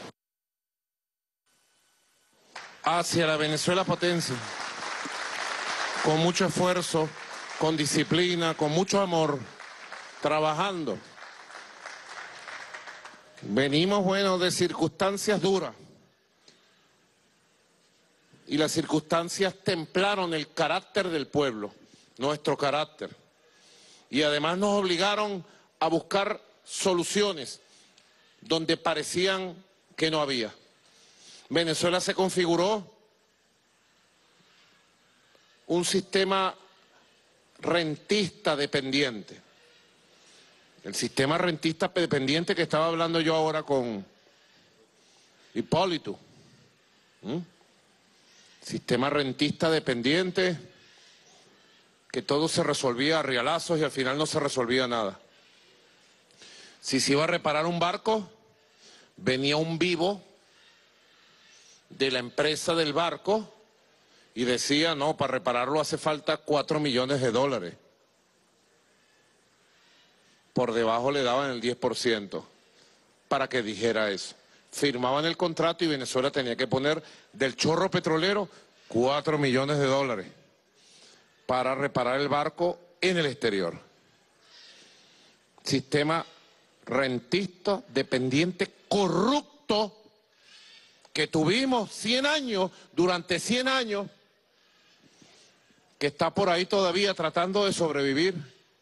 Hacia la Venezuela potencia. Con mucho esfuerzo, con disciplina, con mucho amor, trabajando. Venimos, bueno, de circunstancias duras. Y las circunstancias templaron el carácter del pueblo, nuestro carácter. Y además nos obligaron a buscar soluciones donde parecían que no había. Venezuela se configuró un sistema rentista dependiente. El sistema rentista dependiente que estaba hablando yo ahora con Hipólito. ¿Mm? Sistema rentista dependiente, que todo se resolvía a rialazos y al final no se resolvía nada. Si se iba a reparar un barco, venía un vivo de la empresa del barco y decía, no, para repararlo hace falta cuatro millones de dólares. Por debajo le daban el diez por ciento para que dijera eso. Firmaban el contrato y Venezuela tenía que poner del chorro petrolero cuatro millones de dólares para reparar el barco en el exterior. Sistema rentista, dependiente, corrupto, que tuvimos cien años, durante cien años, que está por ahí todavía tratando de sobrevivir.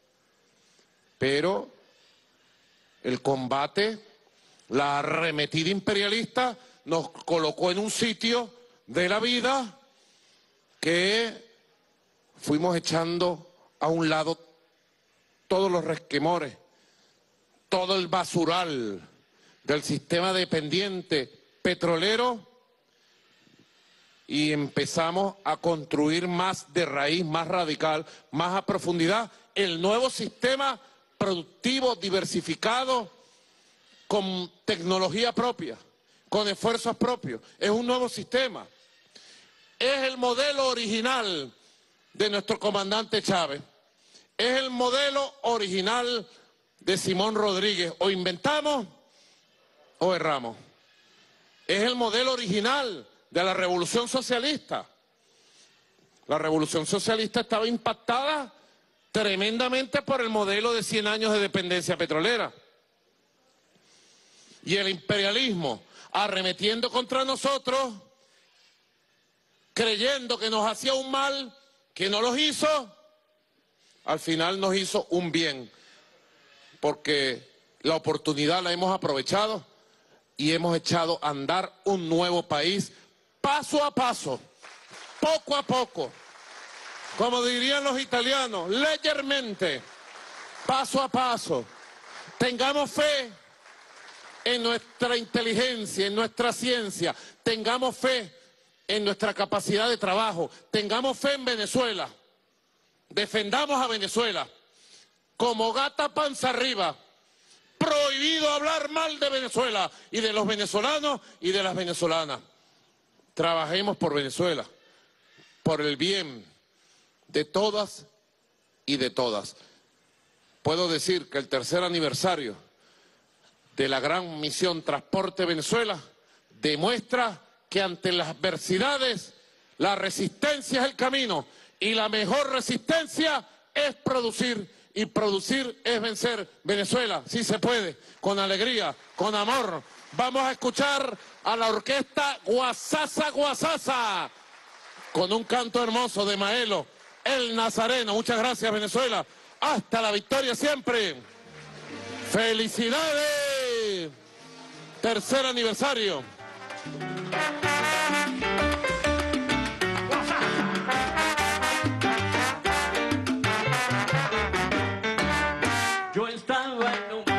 Pero el combate, la arremetida imperialista nos colocó en un sitio de la vida que fuimos echando a un lado todos los resquemores, todo el basural del sistema dependiente petrolero y empezamos a construir más de raíz, más radical, más a profundidad, el nuevo sistema productivo diversificado con tecnología propia, con esfuerzos propios. Es un nuevo sistema. Es el modelo original de nuestro comandante Chávez. Es el modelo original de Simón Rodríguez. O inventamos o erramos. es el modelo original de la revolución socialista. La revolución socialista estaba impactada tremendamente por el modelo de cien años de dependencia petrolera. Y el imperialismo, arremetiendo contra nosotros, creyendo que nos hacía un mal, que no los hizo, al final nos hizo un bien, porque la oportunidad la hemos aprovechado y hemos echado a andar un nuevo país, paso a paso, poco a poco, como dirían los italianos, leggermente, paso a paso. Tengamos fe en nuestra inteligencia, en nuestra ciencia, tengamos fe en nuestra capacidad de trabajo, tengamos fe en Venezuela, defendamos a Venezuela, como gata panza arriba, prohibido hablar mal de Venezuela y de los venezolanos y de las venezolanas. Trabajemos por Venezuela, por el bien de todas y de todas. Puedo decir que el tercer aniversario de la gran misión Transporte Venezuela demuestra que ante las adversidades la resistencia es el camino y la mejor resistencia es producir, y producir es vencer. Venezuela, sí se puede, con alegría, con amor. Vamos a escuchar a la orquesta Guasasa Guasasa con un canto hermoso de Maelo, El Nazareno. Muchas gracias, Venezuela. Hasta la victoria siempre. ¡Felicidades! Tercer aniversario. Yo estaba en un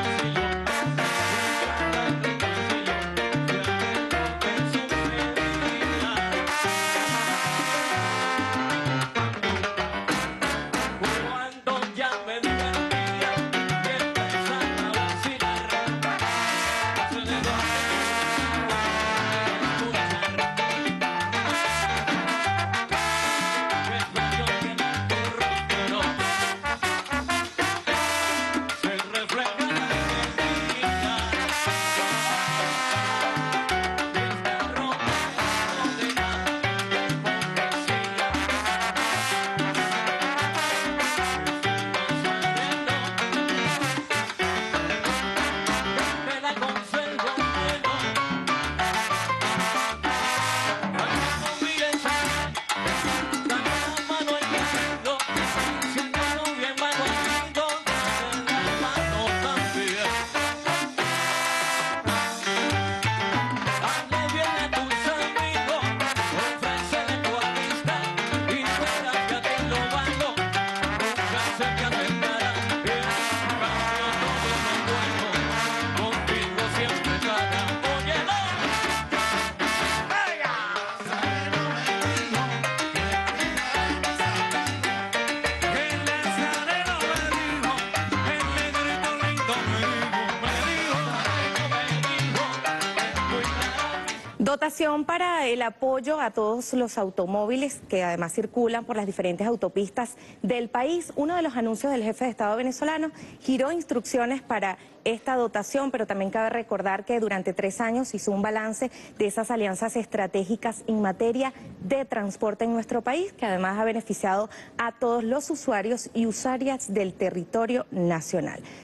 Dotación para el apoyo a todos los automóviles que además circulan por las diferentes autopistas del país. Uno de los anuncios del jefe de Estado venezolano giró instrucciones para esta dotación, pero también cabe recordar que durante tres años hizo un balance de esas alianzas estratégicas en materia de transporte en nuestro país, que además ha beneficiado a todos los usuarios y usuarias del territorio nacional.